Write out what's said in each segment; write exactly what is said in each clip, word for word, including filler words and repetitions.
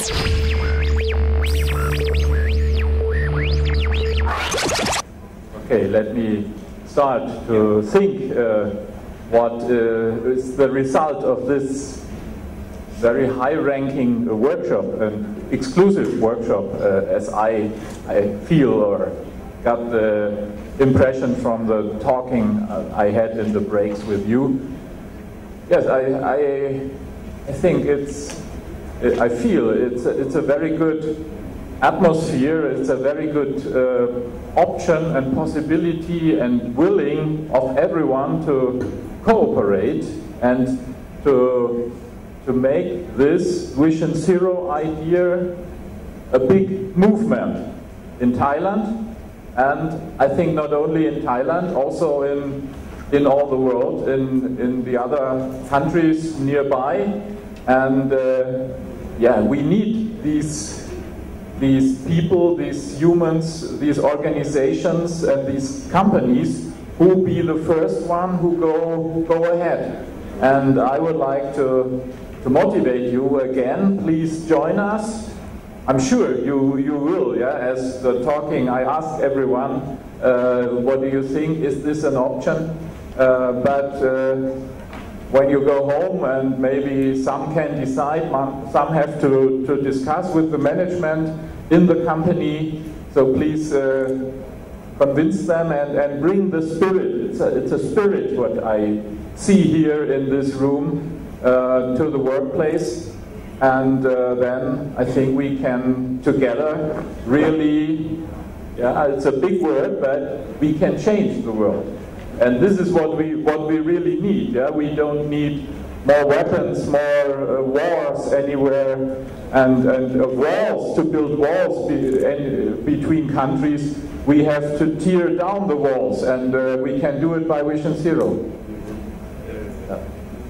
Okay, let me start to think uh, what uh, is the result of this very high-ranking uh, workshop, an exclusive workshop, uh, as I, I feel or got the impression from the talking uh, I had in the breaks with you. Yes, I, I, I think it's, I feel it's a, it's a very good atmosphere, it's a very good uh, option and possibility and willing of everyone to cooperate and to, to make this Vision Zero idea a big movement in Thailand, and I think not only in Thailand, also in, in all the world, in, in the other countries nearby. And uh, yeah, we need these these people, these humans, these organizations and these companies who be the first one who go, who go ahead. And I would like to, to motivate you again, please join us. I'm sure you, you will, yeah, as the talking I asked everyone, uh, what do you think, is this an option? Uh, but uh, when you go home, and maybe some can decide, some have to, to discuss with the management in the company, so please uh, convince them and, and bring the spirit. It's a, it's a spirit what I see here in this room uh, to the workplace, and uh, then I think we can together really, yeah, it's a big word, but we can change the world. And this is what we what we really need. Yeah, we don't need more weapons, more uh, wars anywhere, and, and uh, walls to build walls be, any, between countries. We have to tear down the walls, and uh, we can do it by Vision Zero. Yeah.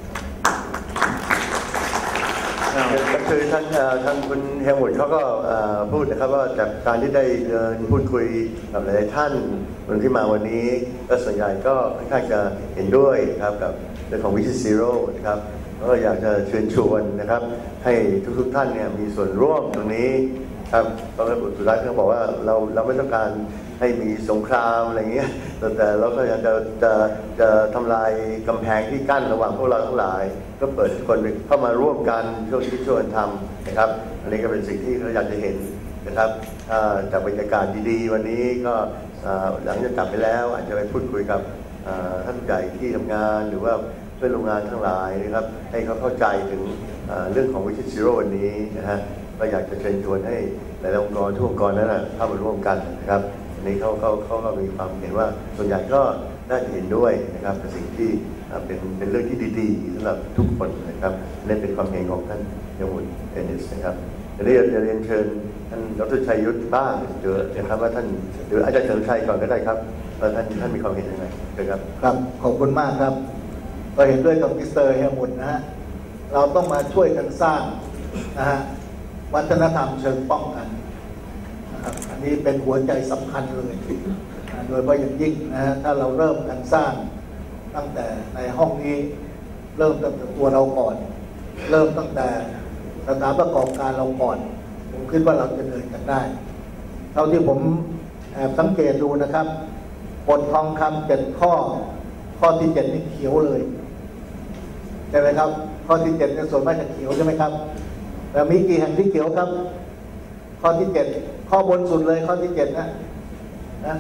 คือท่านท่านคุณเฮลมุตเขาก็พูดนะครับว่าจากการที่ได้เดินพูดคุยกับหลายท่านคนที่มาวันนี้ก็ส่วนใหญ่ก็ค่อนข้างจะเห็นด้วยครับกับเรื่องของ Vision Zero นะครับก็อยากจะเชิญชวนนะครับให้ทุกๆท่านเนี่ยมีส่วนร่วมตรงนี้ครับเพราะสุดท้ายเขาบอกว่าเราเราไม่ต้องการให้มีสงครามอะไรเงี้ยแต่เราก็อยากจะจะจะทำลายกำแพงที่กั้นระหว่างพวกเราทั้งหลายก็เปิดทุกคนเข้ามาร่วมกันช่วยช่วยทำนะครับอันนี้ก็เป็นสิ่งที่เราอยากจะเห็นนะครับจากบรรยากาศดีๆวันนี้ก็หลังจากกลับไปแล้วอาจจะไปพูดคุยกับท่านใหญ่ที่ทำงานหรือว่าเพื่อนโรงงานทั้งหลายนะครับให้เขาเข้าใจถึงเรื่องของ Vision Zero วันนี้นะฮะก็อยากจะเชิญชวนให้หลายองค์กรทุกองค์กรนั้นเข้ามาร่วมกันนะครับอันนี้เขาเขาเขาก็มีความเห็นว่าส่วนใหญ่ก็น่าจะเห็นด้วยนะครับเป็นสิ่งที่เป็นเป็นเรื่องที่ดีๆสำหรับทุกคนนะครับนี่เป็นความเห็นของท่านเฮลมุตเทนนิสนะครับจะได้จะเรียนเชิญท่านดรชัยยุทธบ้างเจอนะครับว่าท่านหรืออาจารย์เฉลิมชัยก่อนก็ได้ครับว่าท่านท่านมีความเห็นยังไงครับครับขอบคุณมากครับก็เห็นด้วยกับมิสเตอร์เฮลมุตนะฮะเราต้องมาช่วยกันสร้างนะฮะวัฒนธรรมเชิงป้องกันนะครับอันนี้เป็นหัวใจสำคัญเลยโดยเฉพาะอย่างยิ่งนะฮะถ้าเราเริ่มกันสร้างตั้งแต่ในห้องนี้เริ่มตั้งแต่ตัวเราก่อนเริ่มตั้งแต่สถานประกอบการเราก่อนผมคิดว่าเราจะเดินกันได้เท่าที่ผมแอบสังเกตดูนะครับกฎทองคำเจ็ดข้อข้อที่เจ็ดนี่เขียวเลยใช่ไหมครับข้อที่เจ็ดเนี่ยส่วนมากจะเขียวใช่ไหมครับแต่มีกี่แห่งที่เขียวครับข้อที่เจ็ดข้อบนสุดเลยข้อที่เจ็ดนะนะ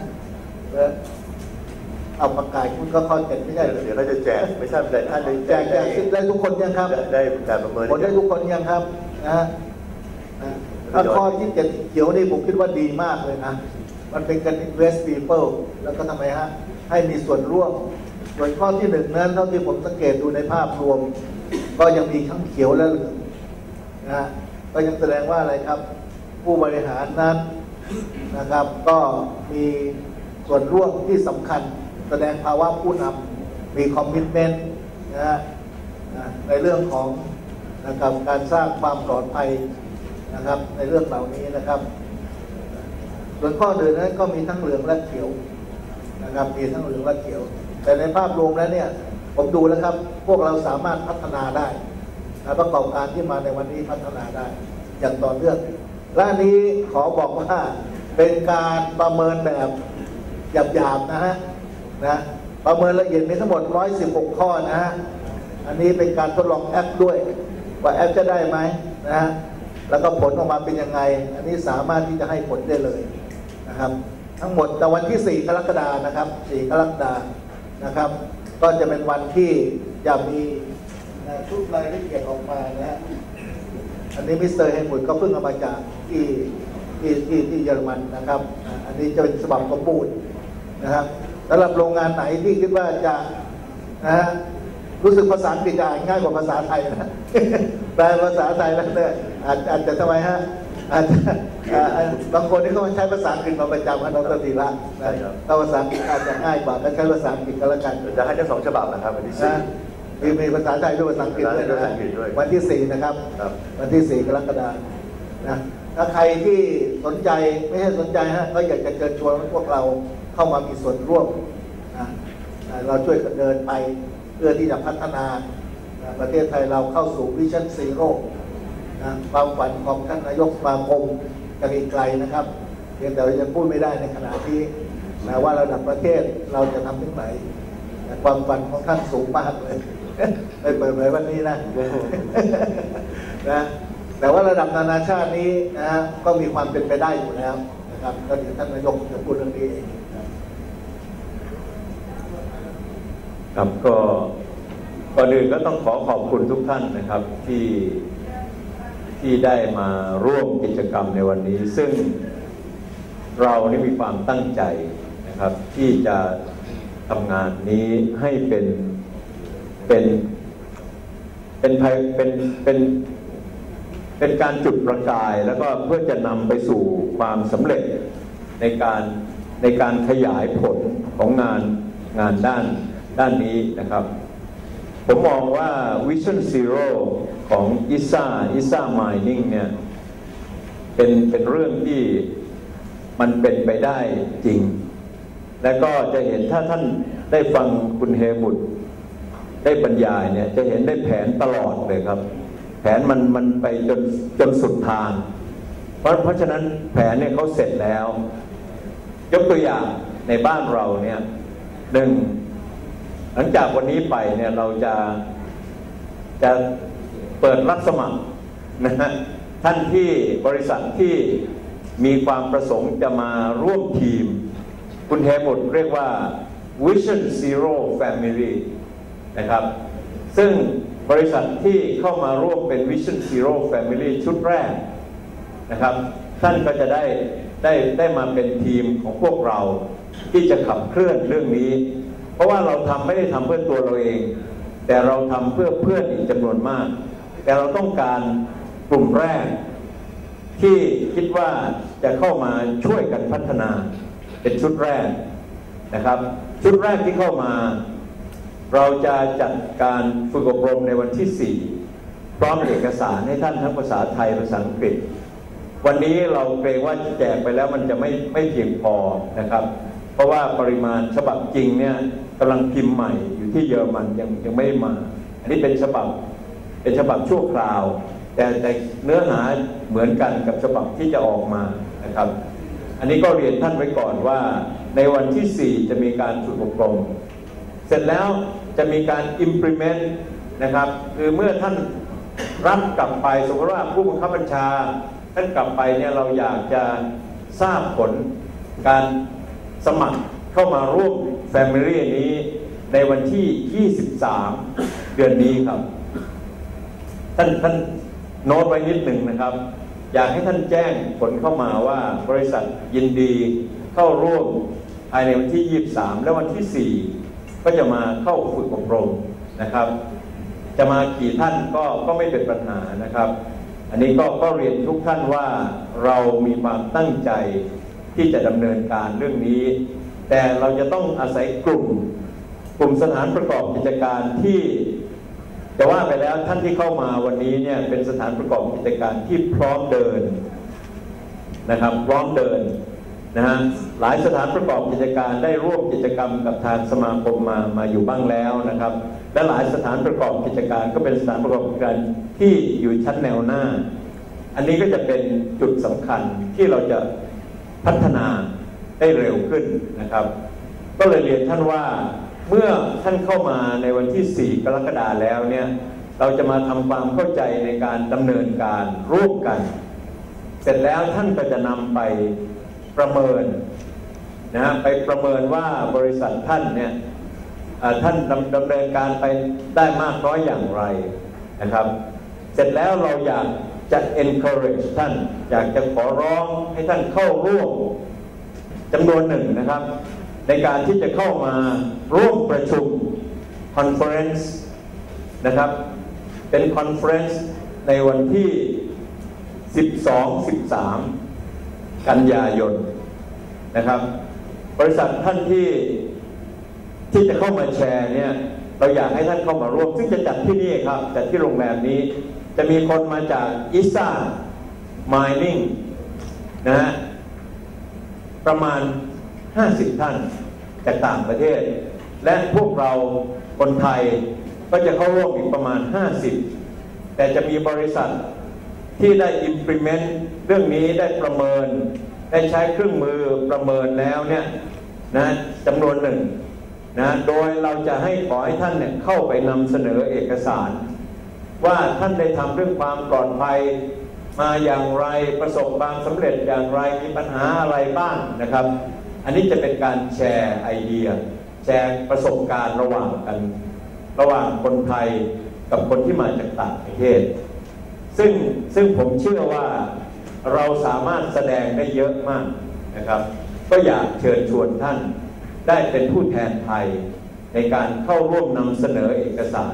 เอาประกาศคุณก็ข้อเจ็ดไม่ใช่เดี๋ยวเราจะแจกไม่ใช่แต่ท่านแจกแจกได้ทุกคนยังครับได้การประเมินผลได้ทุกคนยังครับนะถ้าข้อที่เจ็ดเขียวนี่ผมคิดว่าดีมากเลยนะมันเป็นการ invest people แล้วก็ทำไมฮะให้มีส่วนร่วมส่วนข้อที่หนึ่งนั้นเท่าที่ผมสังเกตดูในภาพรวมก็ยังมีทั้งเขียวและเหลืองนะฮะก็ยังแสดงว่าอะไรครับผู้บริหารนั้นนะครับก็มีส่วนร่วมที่สำคัญแสดงภาวะผู้นำมีคอมมิตเมนต์นะฮะในเรื่องของนะครับการสร้างความปลอดภัยนะครับในเรื่องเหล่านี้นะครับส่วนข้ออื่นนั้นก็มีทั้งเหลืองและเขียวนะครับมีทั้งเหลืองและเขียวแต่ในภาพรวมแล้วเนี่ยผมดูแล้วครับพวกเราสามารถพัฒนาได้และประกอบการที่มาในวันนี้พัฒนาได้อย่างต่อเนื่องและนี้ขอบอกว่าเป็นการประเมินแบบหยาบๆนะฮะนะประเมินละเอียดมีทั้งหมดหนึ่งร้อยสิบหกข้อนะฮะอันนี้เป็นการทดลองแอปด้วยว่าแอปจะได้ไหมนะฮะแล้วก็ผลออกมาเป็นยังไงอันนี้สามารถที่จะให้ผลได้เลยนะครับทั้งหมดแต่วันที่สี่กรกฎาคมนะครับสี่กรกฎาคมนะครับก็จะเป็นวันที่จะมีชุดรายละเอียดออกมานะฮะอันนี้มิสเตอร์เฮนมุดก็เพิ่งเอามาจากที่ที่ที่ที่เยอรมันนะครับอันนี้จะเป็นฉบับสมบูรณ์นะครับสำหรับโรงงานไหนที่คิดว่าจะนะฮะรู้สึกภาษาอังกฤษจะอ่านง่ายกว่าภาษาไทยนะแปลภาษาไทยแล้วเนี่ยอาจอาจจะทำไมฮะอาจจะบางคนที่เขาใช้ภาษาอังกฤษมาประจำกันเราตีละถ้าภาษาอังกฤษอาจจะง่ายกว่าก็ใช้ภาษาอังกฤษก็แล้วกันจะให้ทั้งสองฉบับนะครับวันที่สี่มีมีภาษาไทยด้วยภาษาอังกฤษด้วยนะวันที่สี่นะครับวันที่สี่กรกฎาคมนะถ้าใครที่สนใจไม่ใช่สนใจฮะก็อยากจะเชิญชวนพวกเราเข้ามามีส่วนร่วมนะเราช่วยกันเดินไปเพื่อที่จะพัฒนาประเทศไทยเราเข้าสู่วิชั่นซีโร่นะความฝันของท่านนายกสมาคมจะมีไกลนะครับเพียงแต่เราจะพูดไม่ได้ในขณะที่นะว่าระดับประเทศเราจะทำถึงไหนความฝันของท่านสูงมากเลยไม่เปิดเผยวันนี้นะนะแต่ว่าระดับนานาชาตินี้นะก็มีความเป็นไปได้อยู่แล้วนะครับก็เดี๋ยวท่านนายกจะพูดเรื่องนี้เองครับก็ก่อนอื่นก็ต้องขอขอบคุณทุกท่านนะครับที่ที่ได้มาร่วมกิจกรรมในวันนี้ซึ่งเรานี่มีความตั้งใจนะครับที่จะทำงานนี้ให้เป็นเป็นเป็นเป็นเป็นเป็นการจุดประกายแล้วก็เพื่อจะนำไปสู่ความสำเร็จในการในการขยายผลของงานงานด้านด้านนี้นะครับผมมองว่า Vision Zero ของ อี เอส เอ อี เอส เอ Mining เนี่ยเป็นเป็นเรื่องที่มันเป็นไปได้จริงและก็จะเห็นถ้าท่านได้ฟังคุณเฮมุดได้บรรยายเนี่ยจะเห็นได้แผนตลอดเลยครับแผนมันมันไปจนจนสุดทางเพราะเพราะฉะนั้นแผนเนี่ยเขาเสร็จแล้วยกตัวอย่างในบ้านเราเนี่ยหนึ่งหลังจากวันนี้ไปเนี่ยเราจะจะเปิดรับสมัครนะฮะท่านที่บริษัทที่มีความประสงค์จะมาร่วมทีมคุณเฮมุดเรียกว่า Vision Zero Family นะครับซึ่งบริษัทที่เข้ามาร่วมเป็น Vision Zero Family ชุดแรกนะครับท่านก็จะได้ได้ได้มาเป็นทีมของพวกเราที่จะขับเคลื่อนเรื่องนี้เพราะว่าเราทำไม่ได้ทำเพื่อตัวเราเองแต่เราทำเพื่อเพื่อนอีกจำนวนมากแต่เราต้องการกลุ่มแรกที่คิดว่าจะเข้ามาช่วยกันพัฒนาเป็นชุดแรกนะครับชุดแรกที่เข้ามาเราจะจัดการฝึกอบรมในวันที่สี่พร้อมเอกสารให้ท่านทั้งภาษาไทยภาษาอังกฤษวันนี้เราเกรงว่าแจกไปแล้วมันจะไม่ไม่เพียงพอนะครับเพราะว่าปริมาณฉบับจริงเนี่ยกำลังพิมพ์ใหม่อยู่ที่เยอรมันยังยังไม่มาอันนี้เป็นฉบับเป็นฉบับชั่วคราวแต่แต่เนื้อหาเหมือนกันกับฉบับที่จะออกมานะครับอันนี้ก็เรียนท่านไว้ก่อนว่าในวันที่สี่จะมีการฝึกอบรมเสร็จแล้วจะมีการ implement นะครับคือเมื่อท่านรับกลับไปสมมติว่าผู้บังคับบัญชาท่านกลับไปเนี่ยเราอยากจะทราบผลการสมัครเข้ามาร่วม Family นี้ในวันที่ยี่สิบสามเดือนนี้ครับท่านท่านโน้ตไว้นิดหนึ่งนะครับอยากให้ท่านแจ้งผลเข้ามาว่าบริษัทยินดีเข้าร่วมภายในวันที่ยี่สิบสามและวันที่สี่ก็จะมาเข้าฝึกอบรมนะครับจะมากี่ท่านก็ก็ไม่เป็นปัญหานะครับอันนี้ก็ก็เรียนทุกท่านว่าเรามีความตั้งใจที่จะดำเนินการเรื่องนี้แต่เราจะต้องอาศัยกลุ่มกลุ่มสถานประกอบกิจการที่จะว่าไปแล้วท่านที่เข้ามาวันนี้เนี่ยเป็นสถานประกอบกิจการที่พร้อมเดินนะครับพร้อมเดินนะฮะหลายสถานประกอบกิจการได้ร่วมกิจกรรมกับทางสมาคมมามาอยู่บ้างแล้วนะครับและหลายสถานประกอบกิจการก็เป็นสถานประกอบกิจการที่อยู่ชั้นแนวหน้าอันนี้ก็จะเป็นจุดสำคัญที่เราจะพัฒนาได้เร็วขึ้นนะครับก็เลยเรียนท่านว่าเมื่อท่านเข้ามาในวันที่สี่กรกฎาคมแล้วเนี่ยเราจะมาทำความเข้าใจในการดำเนินการร่วมกันเสร็จแล้วท่านก็จะนำไปประเมินนะไปประเมินว่าบริษัทท่านเนี่ยท่านดำเนินการไปได้มากน้อยอย่างไรนะครับเสร็จแล้วเราอยากจะ encourage ท่านอยากจะขอร้องให้ท่านเข้าร่วมจำนวนหนึ่งนะครับในการที่จะเข้ามาร่วมประชุม conference นะครับเป็น conference ในวันที่ สิบสอง สิบสาม กันยายนนะครับบริษัทท่านที่ที่จะเข้ามาแชร์เนี่ยเราอยากให้ท่านเข้ามาร่วมซึ่งจะจัดที่นี่ครับจัดที่โรงแรมนี้จะมีคนมาจาก อี เอส เอ Mining นะฮะประมาณห้าสิบท่านจากต่างประเทศและพวกเราคนไทยก็จะเข้าร่วมอีกประมาณห้าสิบแต่จะมีบริษัทที่ได้ implement เรื่องนี้ได้ประเมินได้ใช้เครื่องมือประเมินแล้วเนี่ยนะจำนวนหนึ่งนะโดยเราจะให้ขอให้ท่านเนี่ยเข้าไปนำเสนอเอกสารว่าท่านได้ทำเรื่องความปลอดภัยมาอย่างไรประสบความสำเร็จอย่างไรมีปัญหาอะไรบ้างนะครับอันนี้จะเป็นการแชร์ไอเดียแชร์ประสบการณ์ระหว่างกันระหว่างคนไทยกับคนที่มาจากต่างประเทศซึ่งซึ่งผมเชื่อว่าเราสามารถแสดงได้เยอะมากนะครับก็อยากเชิญชวนท่านได้เป็นผู้แทนไทยในการเข้าร่วมนำเสนอเอกสาร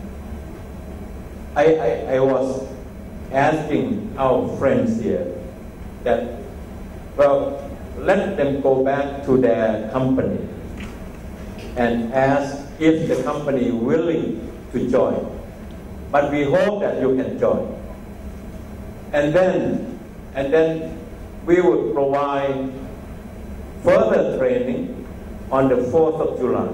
I, I, I was asking our friends here that well let them go back to their company and ask if the company willing to join but we hope that you can join and then and then we would provide further training on the fourth of July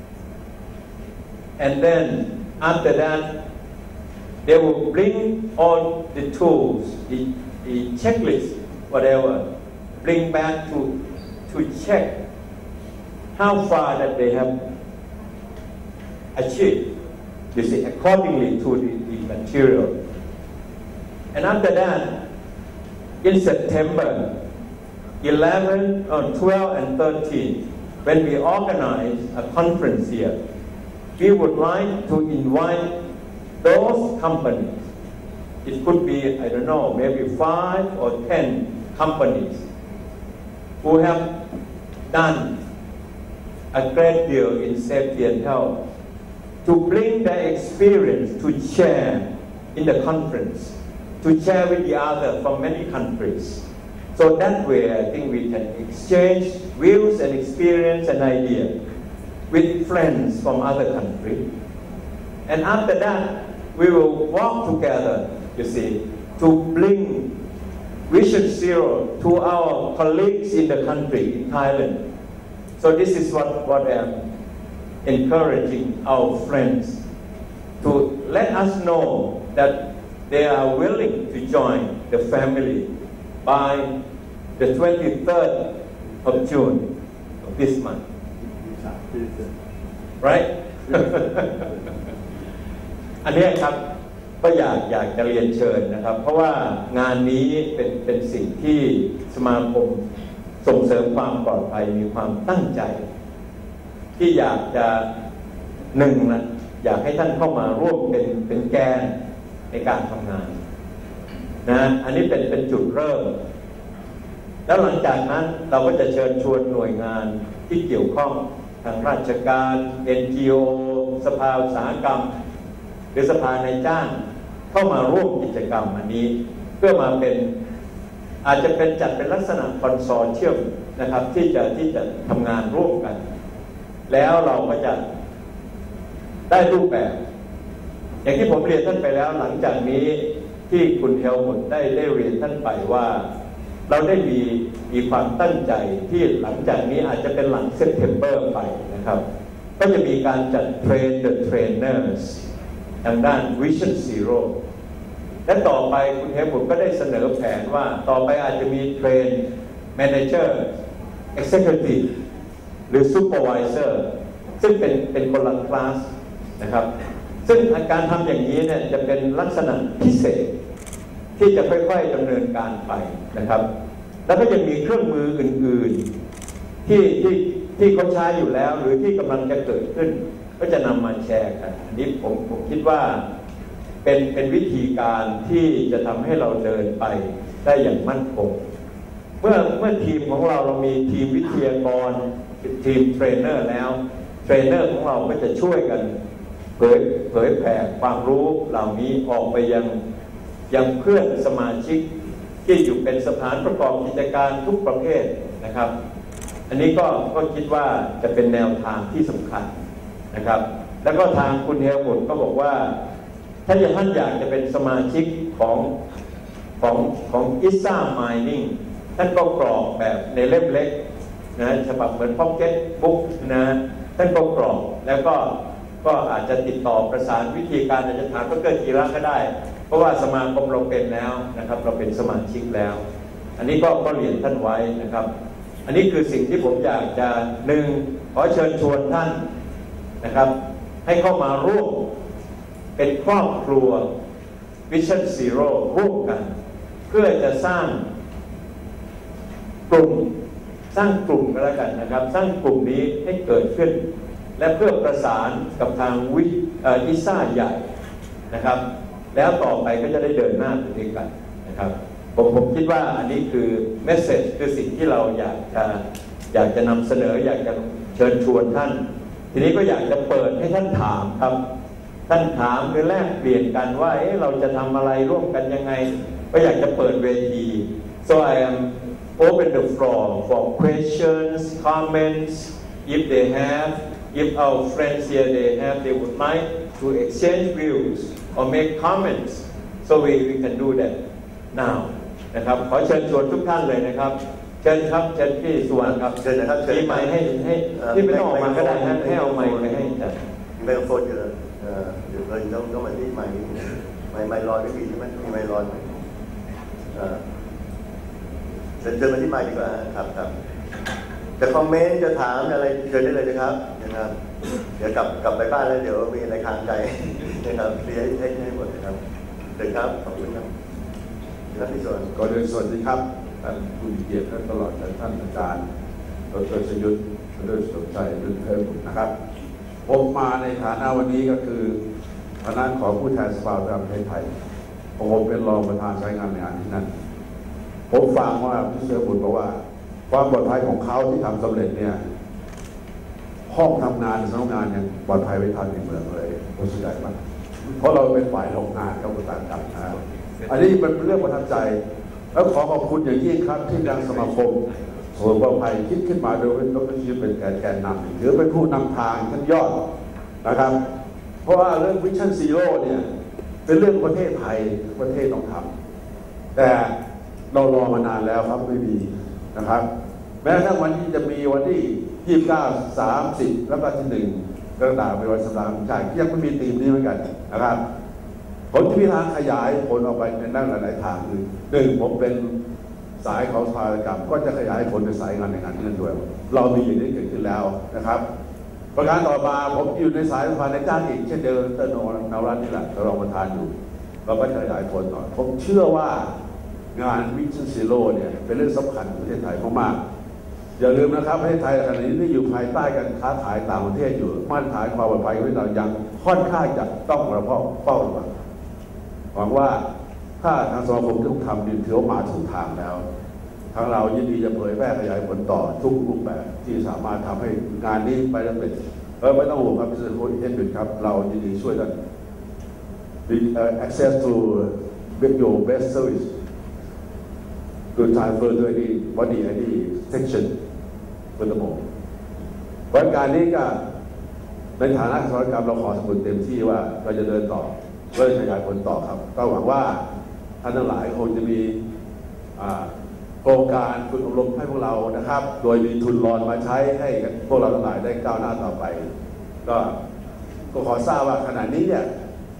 and then after that they will bring all the tools the, the checklist whatever bring back to to check how far that they have achieved you see accordingly to the, the material and after that in September eleven or twelve and thirteen when we organize a conference here we would like to invite those companies it could be I don't know maybe five or ten companies who have done a great deal in safety and health to bring their experience to share in the conference to share with the other from many countries so that way I think we can exchange views and experience and ideas with friends from other countries and after that we will work together you see to bring Vision Zero to our colleagues in the country in Thailand so this is what what I'm encouraging our friends to let us know that they are willing to join the family by the twenty-third of June of this month. Right? อันนี้ครับก็อยากอยากจะเรียนเชิญนะครับเพราะว่างานนี้เป็นเป็นสิ่งที่สมาคมส่งเสริมความปลอดภัยมีความตั้งใจที่อยากจะหนึ่งนะอยากให้ท่านเข้ามาร่วมเป็นเป็นแกนในการทำงานนะอันนี้เป็นเป็นจุดเริ่มแล้วหลังจากนั้นเราก็จะเชิญชวนหน่วยงานที่เกี่ยวข้องทางราชการ เอ็น จี โอ สภาอุตสาหกรรมหรือสภานายจ้างเข้ามาร่วมกิจกรรมอันนี้เพื่อมาเป็นอาจจะเป็นจัดเป็นลักษณะคอนโซลเชียมนะครับที่จะที่จะทำงานร่วมกันแล้วเราก็จะได้รูปแบบอย่างที่ผมเรียนท่านไปแล้วหลังจากนี้ที่คุณเฮลมุตได้ได้เรียนท่านไปว่าเราได้มีมีความตั้งใจที่หลังจากนี้อาจจะเป็นหลังเซปเทมเบอร์ไปนะครับก็จะมีการจัดเทรน the trainers ทางด้าน Vision Zero และต่อไปคุณเฮบุตรก็ได้เสนอแผนว่าต่อไปอาจจะมีเทรนแมเนเจอร์เอ็กเซคิวทีฟหรือซูเปอร์วิเซอร์ซึ่งเป็นเป็นคนละคลาสนะครับซึ่งการทำอย่างนี้เนี่ยจะเป็นลักษณะพิเศษที่จะค่อยๆดำเนินการไปนะครับแล้วก็ยังมีเครื่องมืออื่นๆที่ที่ที่เขาใช้อยู่แล้วหรือที่กำลังจะเกิดขึ้นก็จะนำมาแชร์กันอันนี้ผมผมคิดว่าเป็นเป็นวิธีการที่จะทำให้เราเดินไปได้อย่างมั่นคงเมื่อเมื่อทีมของเราเรามีทีมวิทยากรทีมเทรนเนอร์แล้วเทรนเนอร์ของเราก็จะช่วยกันเผยเผยแผ่ความรู้เหล่านี้ออกไปยังยังเพื่อนสมาชิกที่อยู่เป็นสถานประกอบกิจการทุกประเภทนะครับอันนี้ก็ก็คิดว่าจะเป็นแนวทางที่สำคัญนะครับแล้วก็ทางคุณเฮลมุตก็บอกว่าถ้าอย่างท่านอยากจะเป็นสมาชิกของของของอิซ่าไมนิ่งท่านก็กรอกแบบในเล่มเล็กนะฉบับเหมือนพ็อกเก็ตบุ๊กนะท่านก็กรอกแล้วก็ก็อาจจะติดต่อประสานวิธีการอาจจะถามก็เกิดกีฬาก็ได้เพราะว่าสมาคมเราเป็นแล้วนะครับเราเป็นสมาชิกแล้วอันนี้ก็ก็เรียนท่านไว้นะครับอันนี้คือสิ่งที่ผมอยากจะหนึ่งขอเชิญชวนท่านนะครับให้เข้ามาร่วมเป็นครอบครัว Vision Zero ร่วมกันเพื่อจะสร้างกลุ่มสร้างกลุ่มกันแล้วกันนะครับสร้างกลุ่มนี้ให้เกิดขึ้นและเพื่อประสานกับทางวิอิซ่าใหญ่นะครับแล้วต่อไปก็จะได้เดินหน้าไปด้วยกันนะครับผมผมคิดว่าอันนี้คือเมสเซจคือสิ่งที่เราอยากจะอยากจะนำเสนออยากจะเชิญชวนท่านทีนี้ก็อยากจะเปิดให้ท่านถามครับท่านถามหรือแลกเปลี่ยนกันว่าเอ๊ะเราจะทำอะไรร่วมกันยังไงก็อยากจะเปิดเวที so I am open the floor for questions comments if they have if our friends here they have they would like to exchange views or make comments so we we can do that now นะครับขอเชิญชวนทุกท่านเลยนะครับเชิญครับเชิญพี่สุวรรณครับเชิญนะครับมีไมค์ให้ให้ที่ไม่ต้องออกมาก็ได้นะให้เอาไมค์ไปให้จัดไมโครโฟนเยอะเดี๋ยวเลยต้องต้องมาที่ไมค์ไมค์ไมค์ลอยไม่มีใช่ไหมมีไมค์ลอยเชิญเชิญมาที่ไมค์ดีกว่าครับครับจะคอมเมนต์จะถามอะไรเชิญได้เลยนะครับนะครับเดี๋ยวกลับกลับไปบ้านแล้วเดี๋ยวมีอะไรค้างใจนะครับเรียนให้ให้หมดนะครับเชิญครับขอบคุณครับครับพี่สวนก็โดยสวัสดีครับท่านผู้มีเกียรติท่านตลอดท่านอาจารย์ดร.ชยุทธดร.สมชัยรุ่นเพิ่มนะครับผมมาในฐานะวันนี้ก็คือฐานะของผู้แทนสภาผู้แทนประเทศไทยผมเป็นรองประธานสายงานในงานที่นั่นผมฟังว่าพี่เสือบุญบอกว่าความปลอดภัยของเขาที่ทำสำเร็จเนี่ยห้องทำงานสำนักงานยังปลอดภัยไว้ทันในเมืองเลยผมเสียใจมากเพราะเราเป็นฝ่ายโรงงานกับต่างกันนะครับอันนี้เป็นเรื่องประทับใจแล้วขอขอบคุณอย่างยิ่งครับที่ทางสมาคมส่วนปลอดภัยคิดขึ้นมาโดยดร.ชีเป็นแกนแกนนำหรือเป็นผู้นำทางชั้นยอดนะครับเพราะว่าเรื่อง Vision Zero เนี่ยเป็นเรื่องประเทศไทยประเทศต้องทำแต่เรารอมานานแล้วครับไม่มีนะครับแม้ทั้งวันที่จะมีวันที่ยี่สิบเก้า สามสิบแล้วก็ที่หนึ่งกรกฎาคมเป็นวันสำคัญใช่ยังไม่มีธีมนี้เหมือนกันนะครับผมจะมีทางขยายผลออกไปในด้านหลายๆทางคือหนึ่งผมเป็นสายของสภาอุตสาหกรรมก็จะขยายผลในสายงานในงานที่นั่นด้วยเรามีอย่างนี้เกิดขึ้นแล้วนะครับประการต่อมาผมอยู่ในสายสภาในจ้างอีกเช่นเดิมเตอร์โนนาวรัตน์นี่แหละเราประธานอยู่เราก็ขยายผลต่อผมเชื่อว่างาน Vision Zero เนี่ยเป็นเรื่องสำคัญของประเทศไทยมากๆอย่าลืมนะครับประเทศไทยขณะนี้ที่อยู่ภายใต้การค้าขายต่างประเทศอยู่มาตรฐานความปลอดภัยของเรายังค่อนข้างจะต้องระมัดเฝ้าระวังหวังว่าถ้าทางสมาคมทุกทำดีถือว่ามาถูกทางแล้วทางเรายินดีจะเผยแพร่ขยายผลต่อทุกรูปแบบที่สามารถทำให้งานนี้ไปได้เป็นเออไม่ต้องห่วงครับพี่สุโขทัยเอ็นครับเรายินดีช่วยกัน access to your best service to transfer to any body any section เป็นระบบวันการนี้ก็ในฐานะสถานการณ์เราขอสมุนเต็มที่ว่าเราจะเดินต่อเพื่อขยายผลต่อครับก็หวังว่าท่านทั้งหลายคงจะมีโครงการฝึกอบรมให้พวกเรานะครับโดยมีทุนรอนมาใช้ให้พวกเราทั้งหลายได้ก้าวหน้าต่อไปก็ก็ขอทราบว่าขณะนี้เนี่ย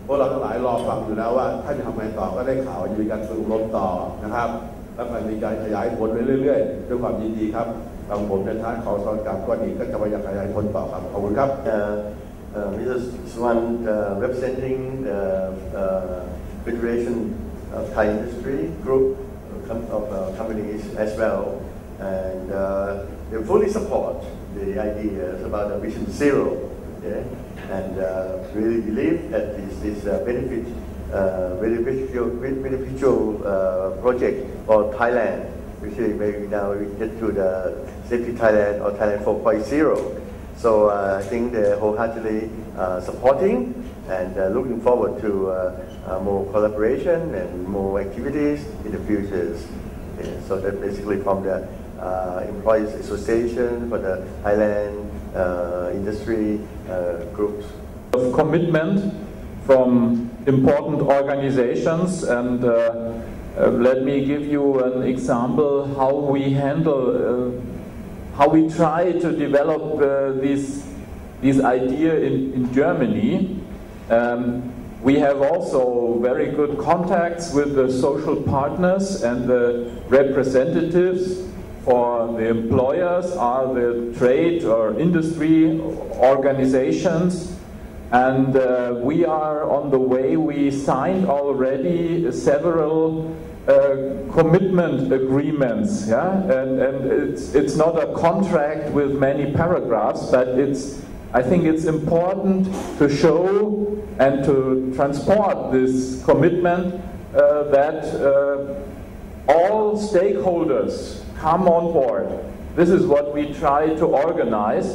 พวกเราทั้งหลายรอฟังอยู่แล้วว่าท่านจะทำไงต่อก็ได้ข่าวจะมีการฝึกอบรมต่อนะครับแล้วก็มีการขยายผลไปเรื่อยๆด้วยความยินดีครับทางผมในฐานะของสอนการก็ดีก็จะพยายามขยายผลต่อครับขอบคุณครับ Uh, Mister Swan uh, representing the uh, Federation of Thai Industry Group of uh, companies as well, and uh, they fully support the ideas about the Vision Zero, okay? And uh, really believe that this is a benefit, uh, beneficial, beneficial uh, project for Thailand, which maybe now we get to the Safety Thailand or Thailand four point oh. So uh, I think they're wholeheartedly uh, supporting and uh, looking forward to uh, uh, more collaboration and more activities in the futures. Okay, so that basically from the uh, Employees Association for the Thailand uh, industry uh, groups. Of commitment from important organizations, and uh, uh, let me give you an example how we handle uh, how we try to develop uh, this, this idea in, in Germany. Um, we have also very good contacts with the social partners, and the representatives for the employers are the trade or industry organizations. And uh, we are on the way. We signed already several Uh, commitment agreements, yeah, and, and it's it's not a contract with many paragraphs, but it's I think it's important to show and to transport this commitment uh, that uh, all stakeholders come on board. This is what we try to organize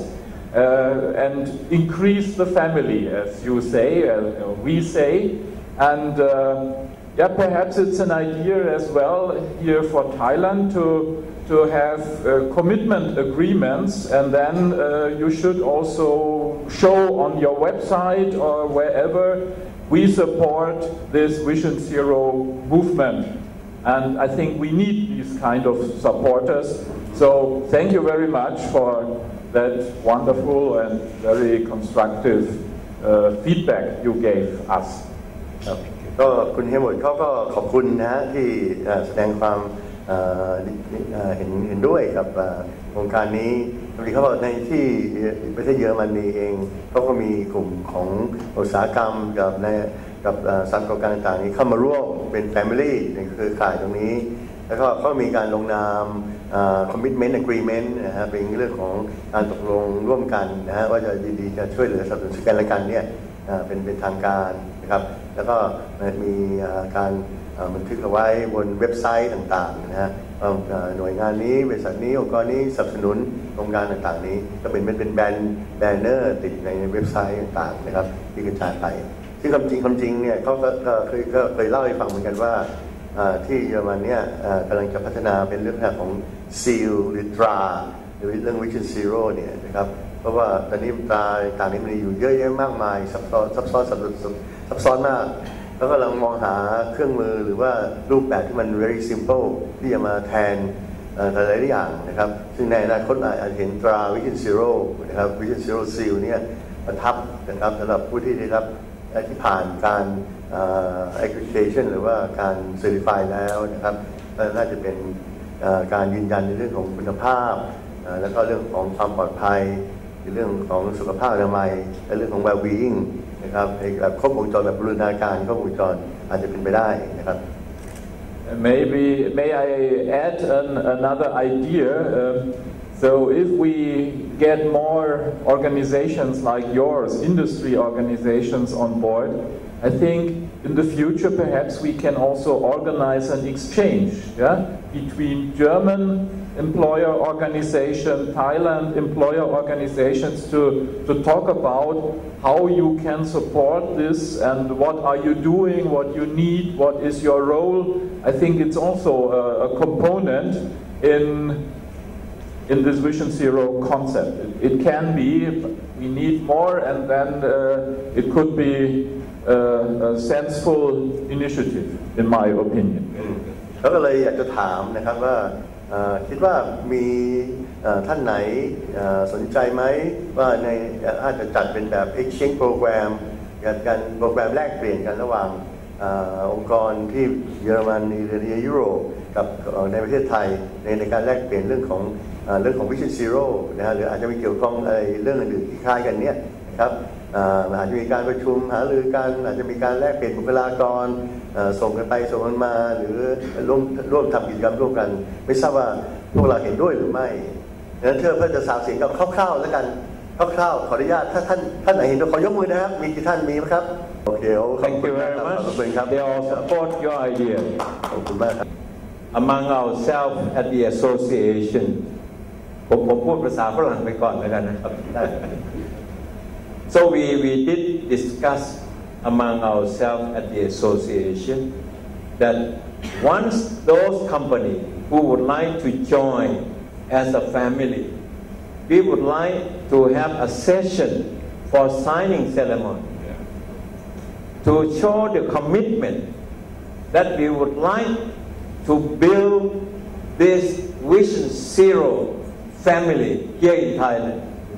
uh, and increase the family, as you say, uh, we say, and. Uh, Yeah, perhaps it's an idea as well here for Thailand to to have uh, commitment agreements, and then uh, you should also show on your website or wherever we support this Vision Zero movement. And I think we need these kind of supporters. So thank you very much for that wonderful and very constructive uh, feedback you gave us. Okay. ก็คุณเฮียหมดเขาก็ขอบคุณนะที่แสดงความเห็นเห็นด้วยกับโครงการนี้บางทีเขาบอกในที่ประเทศเยอรมนีเองเขาก็มีกลุ่มของอุตสาหกรรมกับในกับสังกัดการต่างๆนี้เข้ามาร่วมเป็นแฟมิลี่ในเครือข่ายตรงนี้แล้วก็ก็มีการลงนาม commitment agreement นะฮะเป็นเรื่องของการตกลงร่วมกันนะฮะว่าจะดีๆจะช่วยเหลือสนับสนุนกันและกันเนี่ยเป็นเป็นทางการนะครับแล้วก็มีการบันทึกเอาไว้บนเว็บไซต์ต่างๆนะฮะหน่วยงานนี้บริษัทนี้องค์กรนี้สนับสนุนโครงการต่างๆนี้ก็เป็นเป็นแบนแบนเนอร์ติดในเว็บไซต์ต่างๆนะครับที่กระจายไปซึ่งความจริงความจริงเนี่ยเขาก็เคยเคยเล่าให้ฟังเหมือนกันว่าที่เยอรมันเนี่ยกำลังจะพัฒนาเป็นเรื่องของซีลหรือตราหรือเรื่อง Vision Zero เนี่ยนะครับเพราะว่าตอนนี้ตราต่างๆนี้มันอยู่เยอะแยะมากมายซับซ้อนซับซ้อนซับซ้อนมากแล้วก็กำลังมองหาเครื่องมือหรือว่ารูปแบบที่มัน very simple ที่จะมาแทนหลายๆอย่างนะครับซึ่งในอนาคตอาจจะเห็นตรา Vision Zero นะครับ Vision Zero Seal เนี่ยประทับนะครับสำหรับผู้ที่ได้รับที่ผ่านการ accreditation หรือว่าการ certify แล้วนะครับน่าจะเป็นการยืนยันในเรื่องของคุณภาพแล้วก็เรื่องของความปลอดภัยในเรื่องของสุขภาพอนามัยและเรื่องของ well-being นะครับแบบครบวงจรแบบบูรณาการครบวงจรอาจจะเป็นไปได้นะครับ Maybe may I add an, another idea. Uh, so if we get more organizations like yours, industry organizations on board, I think in the future perhaps we can also organize an exchange, yeah, between German employer organization, Thailand employer organizations to, to talk about how you can support this and what are you doing, what you need, what is your role. I think it's also a, a component in, in this Vision Zero concept. It, it can be, we need more, and then uh, it could be a, a sensible initiative, in my opinion. แล้วก็เลยอยากจะถามนะครับว่าคิดว่ามีท่านไหนสนใจไหมว่าในอาจจะจัดเป็นแบบ exchange program การโปรแกรมแลกเปลี่ยนกันระหว่างองค์กรที่เยอรมันในยุโรปกับในประเทศไทยในในการแลกเปลี่ยนเรื่องของเรื่องของ Vision Zero นะฮะหรืออาจจะมีเกี่ยวข้องอะไรเรื่องอื่นๆที่คล้ายกันเนี้ยนะครับอาจจะมีการประชุมหารือกันอาจจะมีการแลกเปลี่ยนบุคลากรส่งกันไปส่งกันมาหรือร่วมร่วมทำกิจกรรมร่วมกันไม่ทราบว่าพวกเราเห็นด้วยหรือไม่ดังนั้นเพื่อจะสาวเสียงกับคร่าวๆแล้วกันคร่าวๆขออนุญาตถ้าท่านท่านไหนเห็นด้วยขอยกมือนะครับมีกี่ท่านมีไหมครับโอเค Thank you very much. They all support your idea. ขอบคุณมากครับ Among ourselves at the association ผมผมพูดภาษาฝรั่งไปก่อนแล้วกันนะครับ So we we did discuss among ourselves at the association that once those companies who would like to join as a family, we would like to have a session for signing ceremony to show the commitment that we would like to build this Vision Zero family here in Thailand.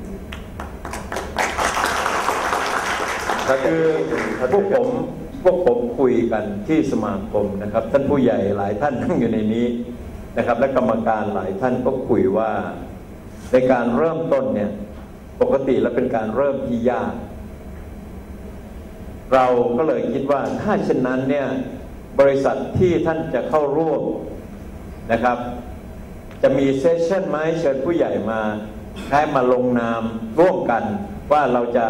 คือพวกผมพวกผมคุยกันที่สมาคมนะครับท่านผู้ใหญ่หลายท่านนั่งอยู่ในนี้นะครับและกรรมการหลายท่านก็คุยว่าในการเริ่มต้นเนี่ยปกติแล้วเป็นการเริ่มที่ยากเราก็เลยคิดว่าถ้าเช่นนั้นเนี่ยบริษัทที่ท่านจะเข้าร่วมนะครับจะมีเซสชั่นไหมเชิญผู้ใหญ่มาให้มาลงนามร่วมกันว่าเราจะ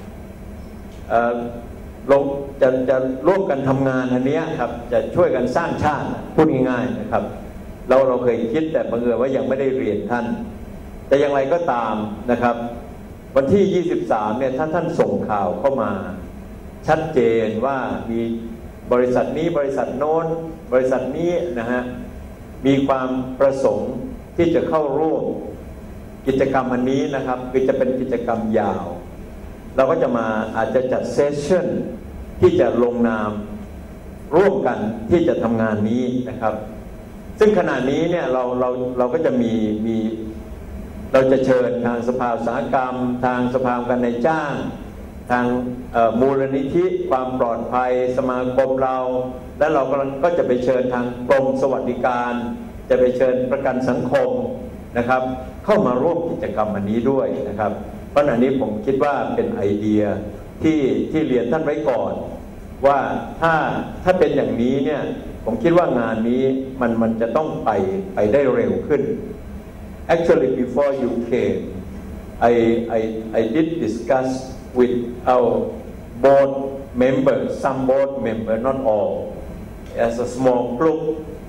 ลงจะจะร่วมกันทำงานอันนี้ครับจะช่วยกันสร้างชาติพูดง่ายๆนะครับเราเราเคยคิดแต่บังเอิญว่ายังไม่ได้เรียนท่านแต่อย่างไรก็ตามนะครับวันที่ยี่สิบสามเนี่ยถ้าท่านส่งข่าวเข้ามาชัดเจนว่ามีบริษัทนี้บริษัทโน้นบริษัทนี้นะฮะมีความประสงค์ที่จะเข้าร่วมกิจกรรมอันนี้นะครับคือจะเป็นกิจกรรมยาวเราก็จะมาอาจจะจัดเซสชั่นที่จะลงนามร่วมกันที่จะทำงานนี้นะครับซึ่งขณะนี้เนี่ยเราเราเราก็จะมีมีเราจะเชิญทางสภาอุตสาหกรรมทางสภาองค์การนายจ้างทางมูลนิธิความปลอดภัยสมาคมเราและเราก็จะไปเชิญทางกรมสวัสดิการจะไปเชิญประกันสังคมนะครับเข้ามาร่วมกิจกรรมอันนี้ด้วยนะครับเพราะอันนี้ผมคิดว่าเป็นไอเดียที่ที่เรียนท่านไว้ก่อนว่าถ้าถ้าเป็นอย่างนี้เนี่ยผมคิดว่างานนี้มันมันจะต้องไปไปได้เร็วขึ้น Actually before you came I I I did discuss with our board members some board members not all as a small group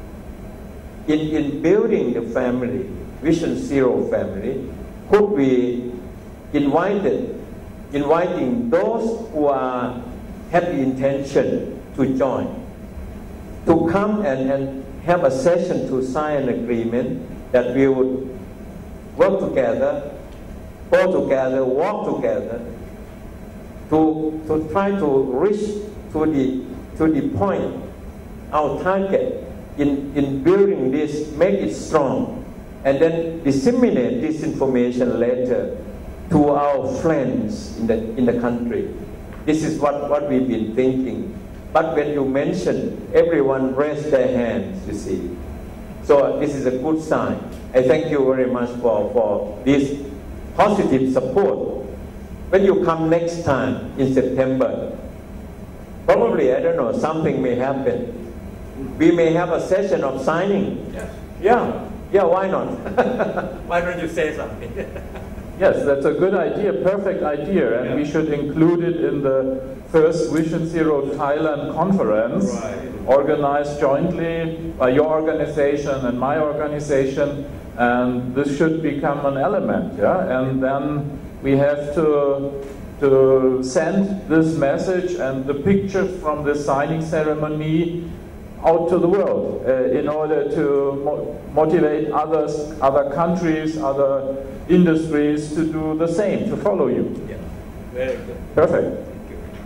in in building the family Vision Zero family could we invited inviting those who are have the intention to join to come and, and have a session to sign an agreement that we would work together go together walk together to to try to reach to the to the point our target in in building this make it strong and then disseminate this information later to our friends in the in the country. This is what what we've been thinking. But when you mention, everyone raised their hands. You see, so this is a good sign. I thank you very much for for this positive support. When you come next time in September, probably I don't know something may happen. We may have a session of signing. Yes. Yeah, yeah. Why not? Why don't you say something? Yes, that's a good idea, perfect idea, and yeah. we should include it in the first Vision Zero Thailand conference, right. organized jointly by your organization and my organization, and this should become an element, yeah, and then we have to to send this message and the pictures from the signing ceremony out to the world uh, in order to mo motivate others, other countries, other industries to do the same, to follow you. Yeah, very good. Perfect. Thank you.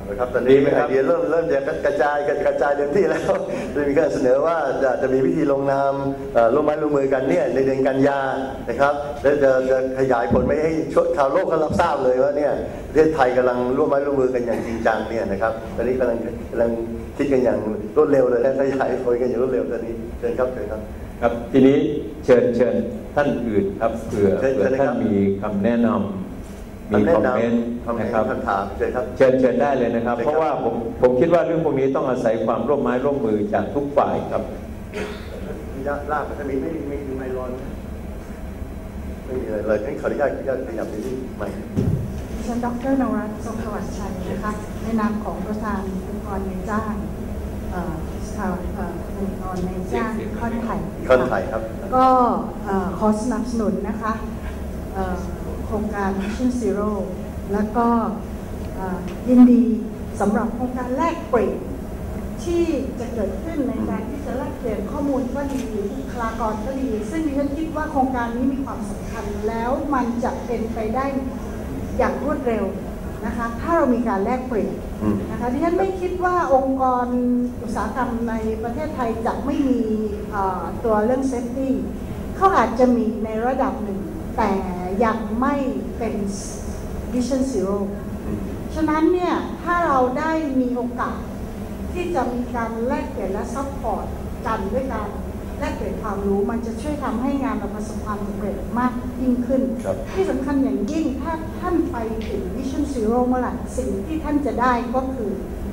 นะครับตอนนี้ไอเดียเริ่มเริ่มจะกระจายกระจายเต็มที่แล้วจะมีการเสนอว่าจะจะมีวิธีลงนามร่วมไม้ร่วมมือกันเนี่ยในเดือนกันยานะครับและจะจะขยายผลไม่ให้ชาวโลกเขารับทราบเลยว่าเนี่ยประเทศไทยกำลังร่วมไม้ร่วมมือกันอย่างจริงจังเนี่ยนะครับตอนนี้กำลังกำลังคิดกันอย่างรวดเร็วเลยและขยายผลกันอย่างรวดเร็วตอนนี้เชิญครับเชิญครับครับทีนี้เชิญเชิญท่านอื่นครับเผื่อเผื่อท่านมีคำแนะนำมีคอมเมนต์นะครับคำถามเชิญครับเชิญเชิญได้เลยนะครับเพราะว่าผมผมคิดว่าเรื่องพวกนี้ต้องอาศัยความร่วมไม้ร่วมมือจากทุกฝ่ายครับยากลากถ้ามีไม่ไม่มีไม่ร้อนไม่มีอะไรเลยให้ขออนุญาตขออนุญาตขยับไปที่ใหม่ดิฉันดร.นวรัตน์ทรงสวัสดิ์ชัยนะคะในนามของประธานองค์กรนายจ้างชาวองค์กรนายจ้างค่อนไทยค่อนไทยครับก็ขอสนับสนุนนะคะโครงการ Mission Zero แล้วก็ยินดีสำหรับโครงการแลกเปลี่ยนที่จะเกิดขึ้นในการที่จะแลกเปลี่ยนข้อมูลก็ดีบุคลากรก็ดีซึ่งดิฉันคิดว่าโครงการนี้มีความสำคัญแล้วมันจะเป็นไปได้อย่างรวดเร็วนะคะถ้าเรามีการแลกเปลี่ยนนะคะดิฉันไม่คิดว่าองค์กรอุตสาหกรรมในประเทศไทยจะไม่มีตัวเรื่องเซฟตี้เขาอาจจะมีในระดับหนึ่งแต่ยังไม่เป็น Vision Zero ฉะนั้นเนี่ยถ้าเราได้มีโอกาสที่จะมีการแลกเปลี่ยนและซัพพอร์ตกันด้วยการแลกเปลี่ยนความรู้มันจะช่วยทำให้งานเราประสบความสำเร็จมากยิ่งขึ้นที่สำคัญอย่างยิ่งถ้าท่านไปถึง Vision Zero เมื่อไหร่สิ่งที่ท่านจะได้ก็คือ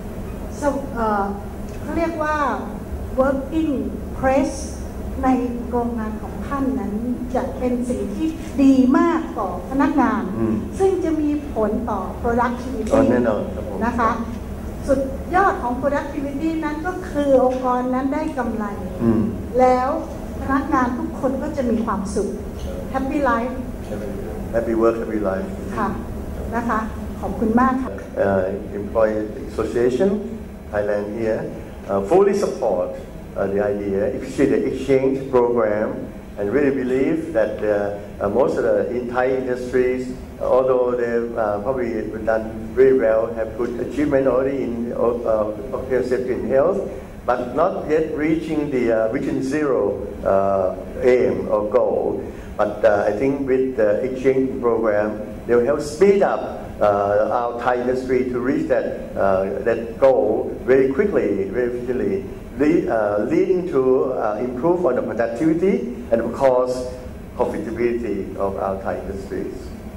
เขาเรียกว่า working press ในโรงงานของท่านนั้นจะเป็นสิ่งที่ดีมากต่อพนักงานซึ่งจะมีผลต่อ productivity นะคะสุดยอดของ productivity นั้นก็คือองค์กรนั้นได้กำไรแล้วพนักงานทุกคนก็จะมีความสุข happy life happy work happy life ค่ะนะคะขอบคุณมากค่ะ Employee Association Thailand here uh, fully support Uh, the idea, especially the exchange program, and really believe that uh, uh, most of the in Thai industries, uh, although they've uh, probably done very well, have good achievement already in uh, occupational safety and health, but not yet reaching the uh, Vision Zero uh, aim or goal. But uh, I think with the exchange program, they will help speed up uh, our Thai industry to reach that uh, that goal very quickly, very efficiently. Lead, uh, leading to uh, improve on the productivity and of course profitability of our Thai industries.